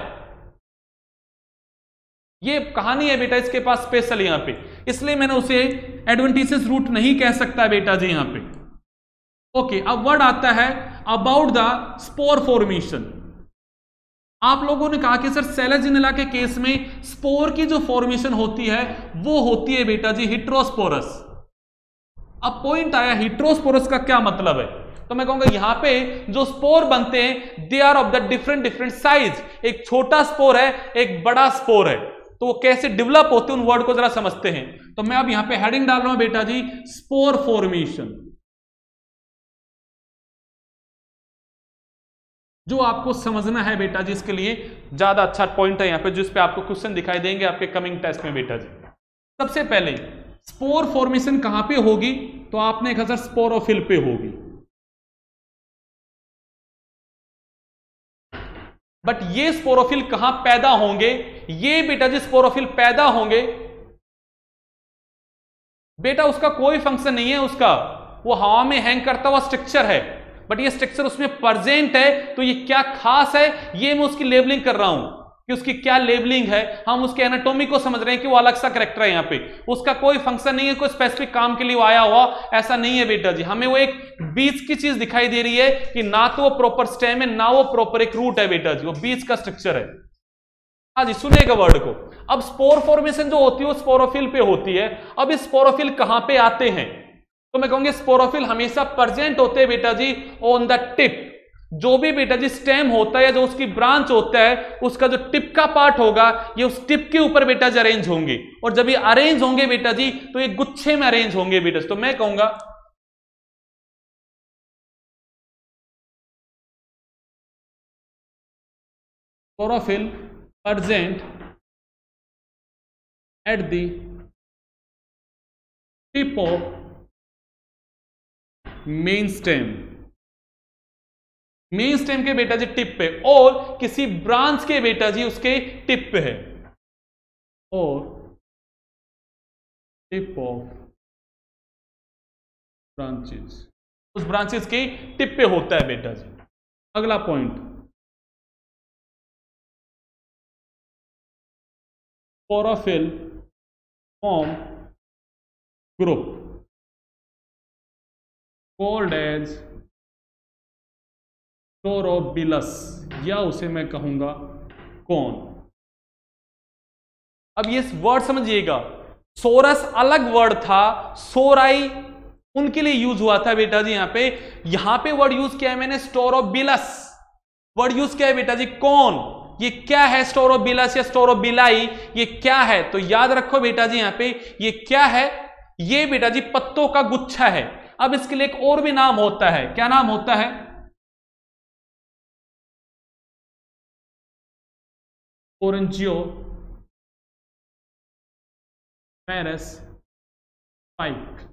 ये कहानी है बेटा इसके पास स्पेशल यहां पे, इसलिए मैंने उसे एडवेंटिशियस रूट नहीं कह सकता बेटा जी यहां पे। ओके, अब वर्ड आता है अबाउट द स्पोर फॉर्मेशन। आप लोगों ने कहा कि सर सेलेजिनेला के केस में स्पोर की जो फॉर्मेशन होती है वो होती है बेटा जी हेटेरोस्पोरस। अब पॉइंट आया हेटेरोस्पोरस का क्या मतलब है, तो मैं कहूंगा यहां पे जो स्पोर बनते हैं they are of the different different size. एक छोटा स्पोर है, एक बड़ा स्पोर है, तो वो कैसे डेवलप होते हैं उन वर्ड को जरा समझते हैं। तो मैं अब यहां पे हेडिंग डाल रहा हूं बेटा जी स्पोर फॉर्मेशन। जो आपको समझना है बेटा जी, इसके लिए ज्यादा अच्छा पॉइंट है यहां पे जिस पे आपको क्वेश्चन दिखाई देंगे आपके कमिंग टेस्ट में बेटा जी। सबसे पहले स्पोर फॉर्मेशन कहां पे होगी, तो आपने कहा सर स्पोरोफिल पे होगी। बट ये स्पोरोफिल कहां पैदा होंगे, ये बेटा जी स्पोरोफिल पैदा होंगे बेटा उसका कोई फंक्शन नहीं है, उसका वो हवा में हैंग करता हुआ स्ट्रक्चर है, बट ये स्ट्रक्चर उसमें प्रेजेंट है। तो ये क्या खास है, ये मैं उसकी लेबलिंग कर रहा हूं कि उसकी क्या लेबलिंग है। हम उसके एनाटॉमी को समझ रहे हैं कि वो अलग सा कैरेक्टर है, यहां पे उसका कोई फंक्शन नहीं है, कोई स्पेसिफिक काम के लिए वो आया हुआ, ऐसा नहीं है बेटा जी। हमें वो एक बीच की चीज दिखाई दे रही है कि ना तो वो प्रॉपर स्टेम है ना वो प्रॉपर एक रूट है बेटा जी, वो बीच का स्ट्रक्चर है। हाँ जी, सुनिएगा वर्ड को। अब स्पोर फॉर्मेशन जो होती है वो स्पोरोफिल पे होती है। अब इस स्पोरोफिल कहां पे आते हैं, तो मैं कहूंगा स्पोरोफिल हमेशा प्रेजेंट होते हैं बेटा जी ऑन द टिप। जो भी बेटा जी स्टेम होता है या जो उसकी ब्रांच होता है, उसका जो टिप का पार्ट होगा ये उस टिप के ऊपर बेटा जी अरेंज होंगे, और जब ये अरेंज होंगे बेटा जी तो ये गुच्छे में अरेंज होंगे बेटा। तो मैं कहूंगा sporophyll present at the tip of main stem, main stem के बेटा जी टिप पे, और किसी ब्रांच के बेटा जी उसके टिप पे है, और टिप ऑफ ब्रांचेस, उस ब्रांचेस की टिप पे होता है बेटा जी। अगला point, sporophyll form group called as strobilus, या उसे मैं कहूंगा कौन। अब ये वर्ड समझिएगा, सोरस अलग वर्ड था, सोराई उनके लिए यूज हुआ था बेटा जी। यहां पे यहां पे वर्ड यूज किया है मैंने स्टोरोबिलस, वर्ड यूज किया है बेटा जी कौन। ये क्या है स्टोरोबिलस या स्टोरोबिलाई, ये क्या है? तो याद रखो बेटा जी, यहां पे ये क्या है, ये बेटा जी पत्तों का गुच्छा है। अब इसके लिए एक और भी नाम होता है, क्या नाम होता है? Sporangiferous spike.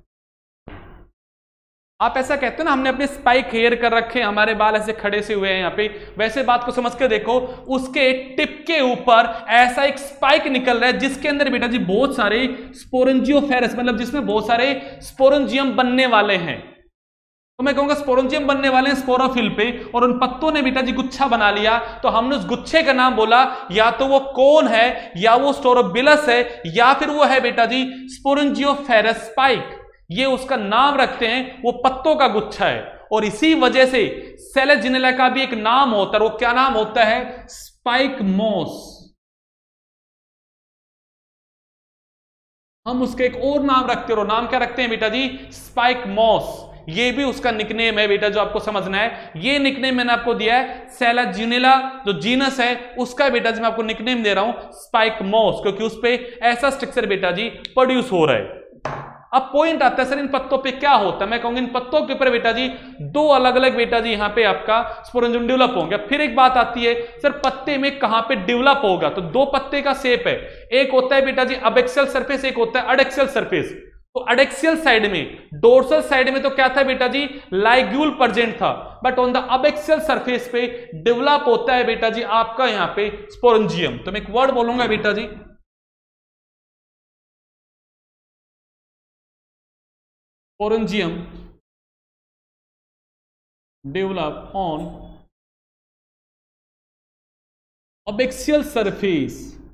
आप ऐसा कहते हो ना, हमने अपने स्पाइक हेयर कर रखे हैं, हमारे बाल ऐसे खड़े से हुए हैं यहाँ पे, वैसे बात को समझ के देखो, उसके टिप के ऊपर ऐसा एक स्पाइक निकल रहा है जिसके अंदर बेटा जी बहुत सारे स्पोरेंजियोफेरस, मतलब जिसमें बहुत सारे स्पोरेंजियम बनने वाले हैं। तो मैं कहूंगा स्पोरेंजियम बनने वाले हैं स्पोरोफिल पे, और उन पत्तों ने बेटा जी गुच्छा बना लिया, तो हमने उस गुच्छे का नाम बोला या तो वो कौन है, या वो स्टोरोबिलस है, या फिर वो है बेटा जी स्पोरेंजियोफेरस स्पाइक। ये उसका नाम रखते हैं, वो पत्तों का गुच्छा है। और इसी वजह से सेलेजिनेला का भी एक नाम होता है, वो क्या नाम होता है? Spike moss. हम उसका एक और नाम रखते हैं, और नाम क्या रखते हैं बेटा जी? Spike moss. ये भी उसका निकनेम है बेटा, जो आपको समझना है। ये निकनेम मैंने आपको दिया है, सेलेजिनेला जो जीनस है उसका बेटा जी मैं आपको निकनेम दे रहा हूं स्पाइक मॉस, क्योंकि उस पे ऐसा स्ट्रक्चर बेटा जी प्रोड्यूस हो रहा है। अब पॉइंट आता है सर इन पत्तों पे क्या होता है। मैं कहूंगा इन पत्तों के ऊपर बेटा जी दो अलग अलग बेटा जी यहां पे आपका स्पोरेंजियम डेवलप होंगे। फिर एक बात आती है सर पत्ते में कहां पे डेवलप होगा, तो दो पत्ते का शेप है, एक होता है बेटा जी अबेक्सियल सरफेस, एक होता है एडैक्सियल सरफेस। तो एडैक्सियल साइड में, डोर्सल साइड में तो क्या था बेटा जी? लाइग्यूल प्रेजेंट था, but on the abaxial surface पे डेवलप होता है बेटा जी आपका यहां पे स्पोरेंजियम। तो मैं एक वर्ड बोलूंगा बेटा जी, sporangium develop on abaxial surface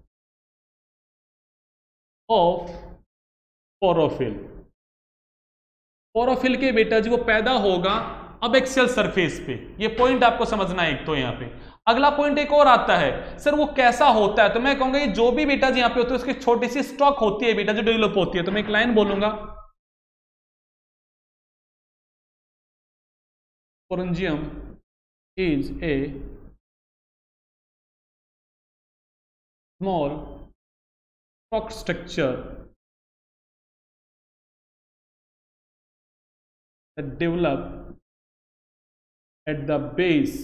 of sporophyll. Sporophyll के बेटा जी वो पैदा होगा अबेक्सियल सरफेस पे। ये पॉइंट आपको समझना है एक तो यहां पे। अगला पॉइंट एक और आता है, सर वो कैसा होता है? तो मैं कहूंगा ये जो भी बेटा जी यहां पे होता है उसकी छोटी सी स्टॉक होती है बेटा जो डेवलप होती है। तो मैं एक लाइन बोलूंगा, sporangium is a small stalk structure that develop at the base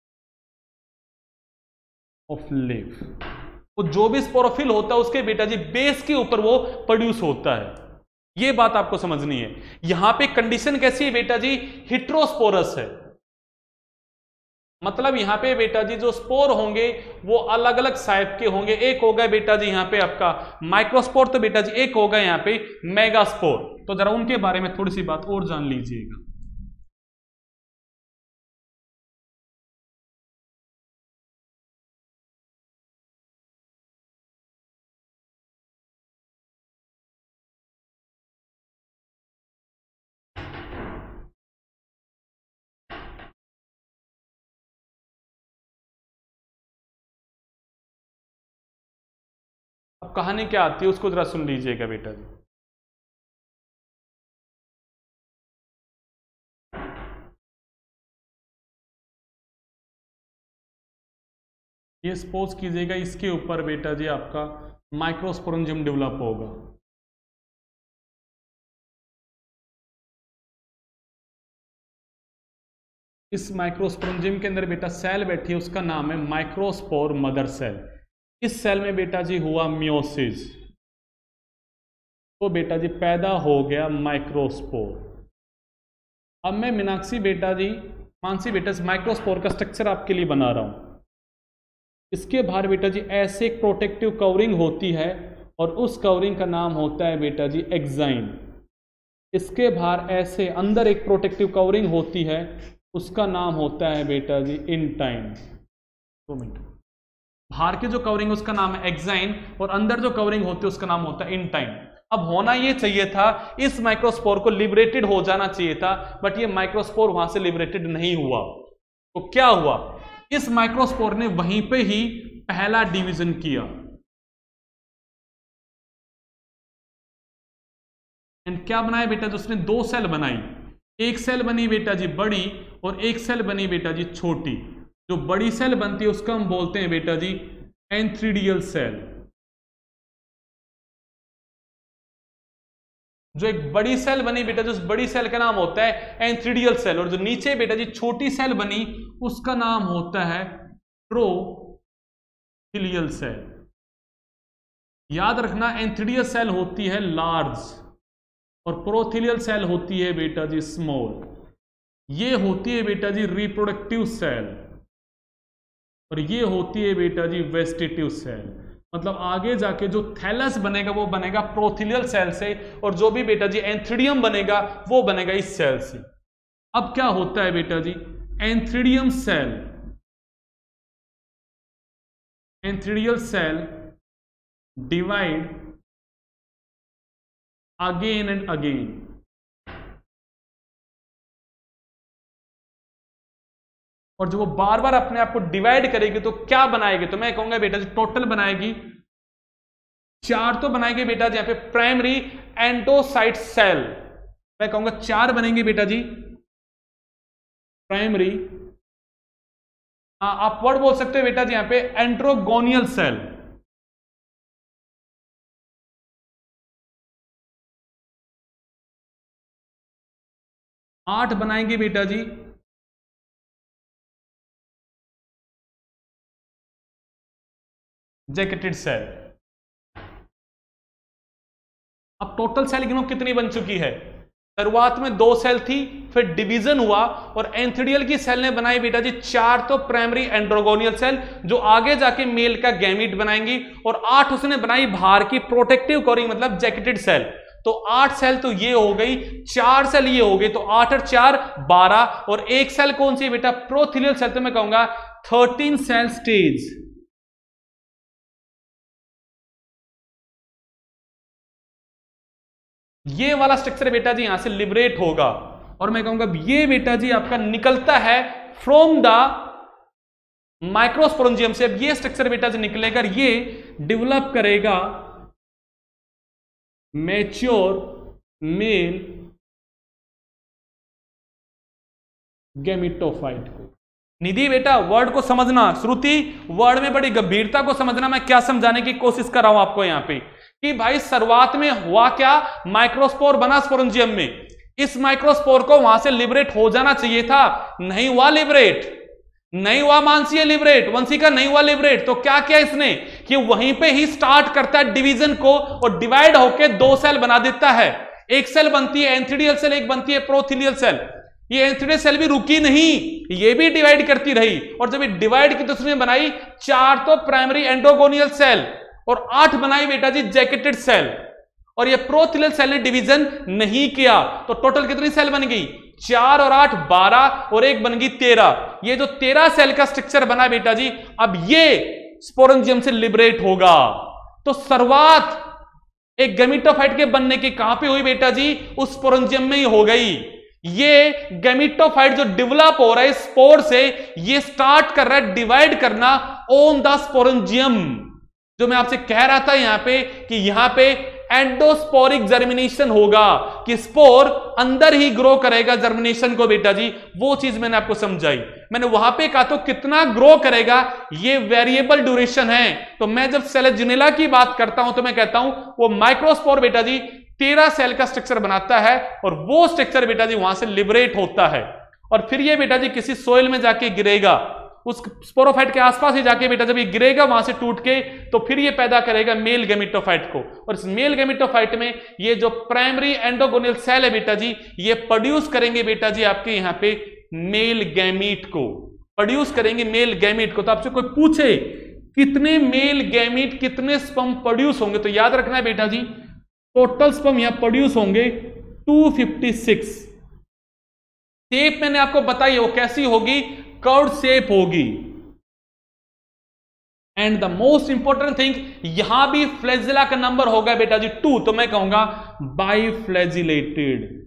of leaf। वो जो भी स्पोरोफिल होता है उसके बेटा जी बेस के ऊपर वो प्रोड्यूस होता है। ये बात आपको समझनी है। यहां पे कंडीशन कैसी है बेटा जी? हेटेरोस्पोरस है, मतलब यहां पे बेटा जी जो स्पोर होंगे वो अलग अलग साइज के होंगे। एक होगा बेटा जी यहां पे आपका माइक्रोस्पोर, तो बेटा जी एक होगा यहां पे मेगास्पोर। तो जरा उनके बारे में थोड़ी सी बात और जान लीजिएगा। अब कहानी क्या आती है उसको जरा सुन लीजिएगा बेटा जी। ये सपोज कीजिएगा इसके ऊपर बेटा जी आपका माइक्रोस्पोरेंजियम डेवलप होगा। इस माइक्रोस्पोरेंजियम के अंदर बेटा सेल बैठी है, उसका नाम है माइक्रोस्पोर मदर सेल। इस सेल में बेटा जी हुआ मियोसिस, तो बेटा जी पैदा हो गया माइक्रोस्पोर। अब मैं मीनाक्षी बेटा जी मानसी बेटा इस माइक्रोस्पोर का स्ट्रक्चर आपके लिए बना रहा हूं। इसके बाहर बेटा जी ऐसे एक प्रोटेक्टिव कवरिंग होती है, और उस कवरिंग का नाम होता है बेटा जी एक्साइन। इसके बाहर ऐसे अंदर एक प्रोटेक्टिव कवरिंग होती है, उसका नाम होता है बेटा जी इंटाइन। दो मिनट, बाहर की जो कवरिंग उसका नाम है एक्साइन और अंदर जो कवरिंग होती है उसका नाम होता है इंटाइन। अब होना ये चाहिए था, इस माइक्रोस्पोर को लिबरेटेड हो जाना चाहिए था, बट ये माइक्रोस्पोर वहां से लिबरेटेड नहीं हुआ। तो क्या हुआ, इस माइक्रोस्पोर ने वहीं पे ही पहला डिवीजन किया एंड क्या बनाया बेटा जी, उसने दो सेल बनाई। एक सेल बनी बेटा जी बड़ी और एक सेल बनी बेटा जी छोटी। जो बड़ी सेल बनती है उसका हम बोलते हैं बेटा जी एंथ्रीडियल सेल। जो एक बड़ी सेल बनी बेटा जी, उस बड़ी सेल का नाम होता है एंथ्रीडियल सेल, और जो नीचे बेटा जी छोटी सेल बनी उसका नाम होता है प्रोथिलियल सेल। याद रखना, एंथ्रीडियल सेल होती है लार्ज और प्रोथिलियल सेल होती है बेटा जी स्मॉल। ये होती है बेटा जी रिप्रोडक्टिव सेल और ये होती है बेटा जी वेजिटेटिव सेल। मतलब आगे जाके जो थैलस बनेगा वो बनेगा प्रोथिलियल सेल से, और जो भी बेटा जी एंथ्रीडियम बनेगा वो बनेगा इस सेल से। अब क्या होता है बेटा जी, antheridium cell, antheridial cell divide again and again. और जब वो बार बार अपने आप को डिवाइड करेगी तो क्या बनाएगी, तो मैं कहूंगा बेटा जी टोटल बनाएगी चार तो बनाएगी बेटा जी यहां पे प्राइमरी एंडोसाइट सेल। मैं कहूंगा चार बनेंगे बेटा जी प्राइमरी, आप वर्ड बोल सकते हो बेटा जी यहां पे एंड्रोगोनियल सेल। आठ बनाएंगे बेटा जी जैकेटेड सेल। अब टोटल सेल गिनो कितनी बन चुकी है। शुरुआत में दो सेल थी, फिर डिवीजन हुआ और एंथ्रीडियल की सेल ने बनाई बेटा जी चार तो प्राइमरी एंड्रोगोनियल सेल, जो आगे जाके मेल का गैमीट बनाएंगी, और आठ उसने बनाई बाहर की प्रोटेक्टिव कवरिंग मतलब जैकेटेड सेल। तो आठ सेल तो ये हो गई, चार सेल ये हो गई, तो आठ और चार बारह, और एक सेल कौन सी बेटा प्रोथिलियल सेल। तो मैं कहूंगा थर्टीन सेल स्टेज। ये वाला स्ट्रक्चर बेटा जी यहां से लिबरेट होगा, और मैं कहूंगा ये बेटा जी आपका निकलता है फ्रॉम द माइक्रोस्पोरेंजियम से। अब ये स्ट्रक्चर बेटा जी निकलेगा, ये डेवलप करेगा मैच्योर मेल गैमेटोफाइट को। निधि बेटा वर्ड को समझना, श्रुति वर्ड में बड़ी गंभीरता को समझना। मैं क्या समझाने की कोशिश कर रहा हूं आपको यहां पे कि भाई शुरुआत में हुआ क्या, माइक्रोस्पोर बना स्पोरेंजियम में, इस माइक्रोस्पोर को वहां से लिबरेट हो जाना चाहिए था, नहीं हुआ लिबरेट, नहीं हुआ मानसीय लिबरेट, वंशी का नहीं हुआ लिबरेट। तो क्या किया इसने कि वहीं पे ही स्टार्ट करता है डिवीजन को, और डिवाइड होके दो सेल बना देता है। एक सेल बनती है एंथ्रीडियल सेल, एक बनती है प्रोथिलियल सेल। ये एंथ्रीडियल सेल भी रुकी नहीं, ये भी डिवाइड करती रही, और जब ये डिवाइड की तो उसने बनाई चार तो प्राइमरी एंड्रोगोनियल सेल और आठ बनाई बेटा जी जैकेटेड सेल, और ये प्रोथिलियल सेल ने डिवीजन नहीं किया। तो टोटल कितनी सेल बन गई, चार और आठ बारह, और एक बन गई तेरह। ये जो तेरह सेल का स्ट्रक्चर बना बेटा जी, अब ये स्पोरेंजियम से लिबरेट होगा। तो शुरुआत एक गैमेटोफाइट के बनने की कहां पे हुई बेटा जी, उस स्पोरेंजियम में ही हो गई। ये गैमेटोफाइट जो डेवलप हो रहा है स्पोर से, ये स्टार्ट कर रहा है डिवाइड करना ऑन द स्पोरेंजियम। जो मैं आपसे कह रहा था यहां पे कि यहां पे एंडोस्पोरिक जर्मिनेशन होगा, कि स्पोर अंदर ही ग्रो करेगा जर्मिनेशन को बेटा जी, वो चीज मैंने आपको समझाई। मैंने वहां पे कहा तो कितना ग्रो करेगा ये वेरिएबल ड्यूरेशन है। तो मैं जब सेलेजिनेला की बात करता हूं तो मैं कहता हूं वो माइक्रोस्पोर बेटा जी तेरह सेल का स्ट्रक्चर बनाता है, और वो स्ट्रक्चर बेटा जी वहां से लिबरेट होता है, और फिर ये बेटा जी किसी सोइल में जाके गिरेगा, उस स्पोरोफाइट के आसपास ही जाके बेटा जब ये गिरेगा वहां से टूट के, तो फिर ये पैदा करेगा मेल गैमेटोफाइट को। और इस मेल गैमेटोफाइट में ये जो प्राइमरी एंडोगोनियल सेल है बेटा जी, ये प्रोड्यूस करेंगे बेटा जी आपके यहां पे मेल गैमीट को, प्रोड्यूस करेंगे मेल गैमीट को। तो आपसे कोई पूछे कितने मेल गैमीट, कितने स्पर्म प्रोड्यूस होंगे, तो याद रखना है बेटा जी टोटल स्पर्म यहां प्रोड्यूस होंगे टू फिफ्टी सिक्स। शेप मैंने आपको बताई वो कैसी होगी, कर्व शेप होगी। And the most important thing, यहां भी फ्लैजिला का नंबर होगा बेटा जी टू, तो मैं कहूंगा बाइफ्लैजिलेटेड।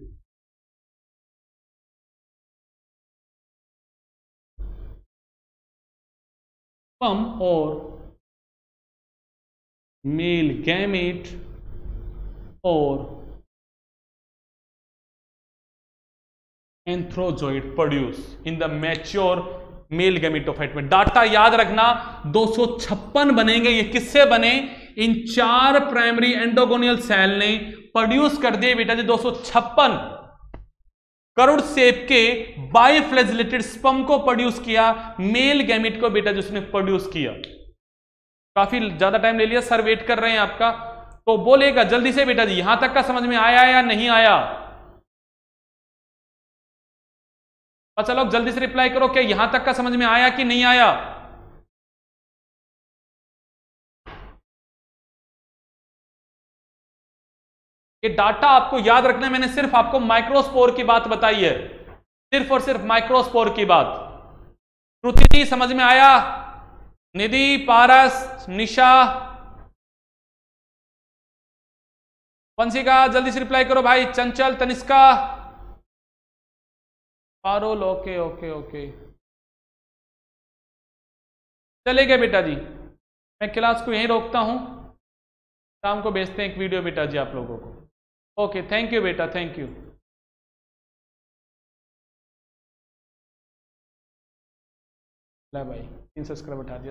स्पर्म और मेल गैमेट और antherozoid produce in the mature male gametophyte में। डाटा याद रखना, दो सौ छप्पन बनेंगे। ये किससे बने? इन चार प्राइमरी एंडोगोनियल सेल ने प्रोड्यूस कर दिए बेटा जी दो सौ छप्पन करोड़ शेप के बाइफ्लैजिलेटेड स्पर्म को प्रोड्यूस किया, मेल गैमेट को बेटा जिसने प्रोड्यूस किया। काफी ज्यादा टाइम ले लिया, सर वेट कर रहे हैं आपका, तो बोलेगा जल्दी से बेटा जी यहां तक का समझ में आया या नहीं आया? अच्छा लोग जल्दी से रिप्लाई करो, क्या यहां तक का समझ में आया कि नहीं आया? ये डाटा आपको याद रखना है, मैंने सिर्फ आपको माइक्रोस्पोर की बात बताई है, सिर्फ और सिर्फ माइक्रोस्पोर की बात। श्रुति समझ में आया? निधि, पारस, निशा, वंशिका जल्दी से रिप्लाई करो भाई, Chanchal, Tanishka, Parul, okay okay okay चलेगा बेटा जी। मैं क्लास को यहीं रोकता हूं, शाम को भेजते हैं एक वीडियो बेटा जी आप लोगों को। ओके थैंक यू बेटा, थैंक यू। Bye bye. तीन सब्सक्राइब उठा दिया।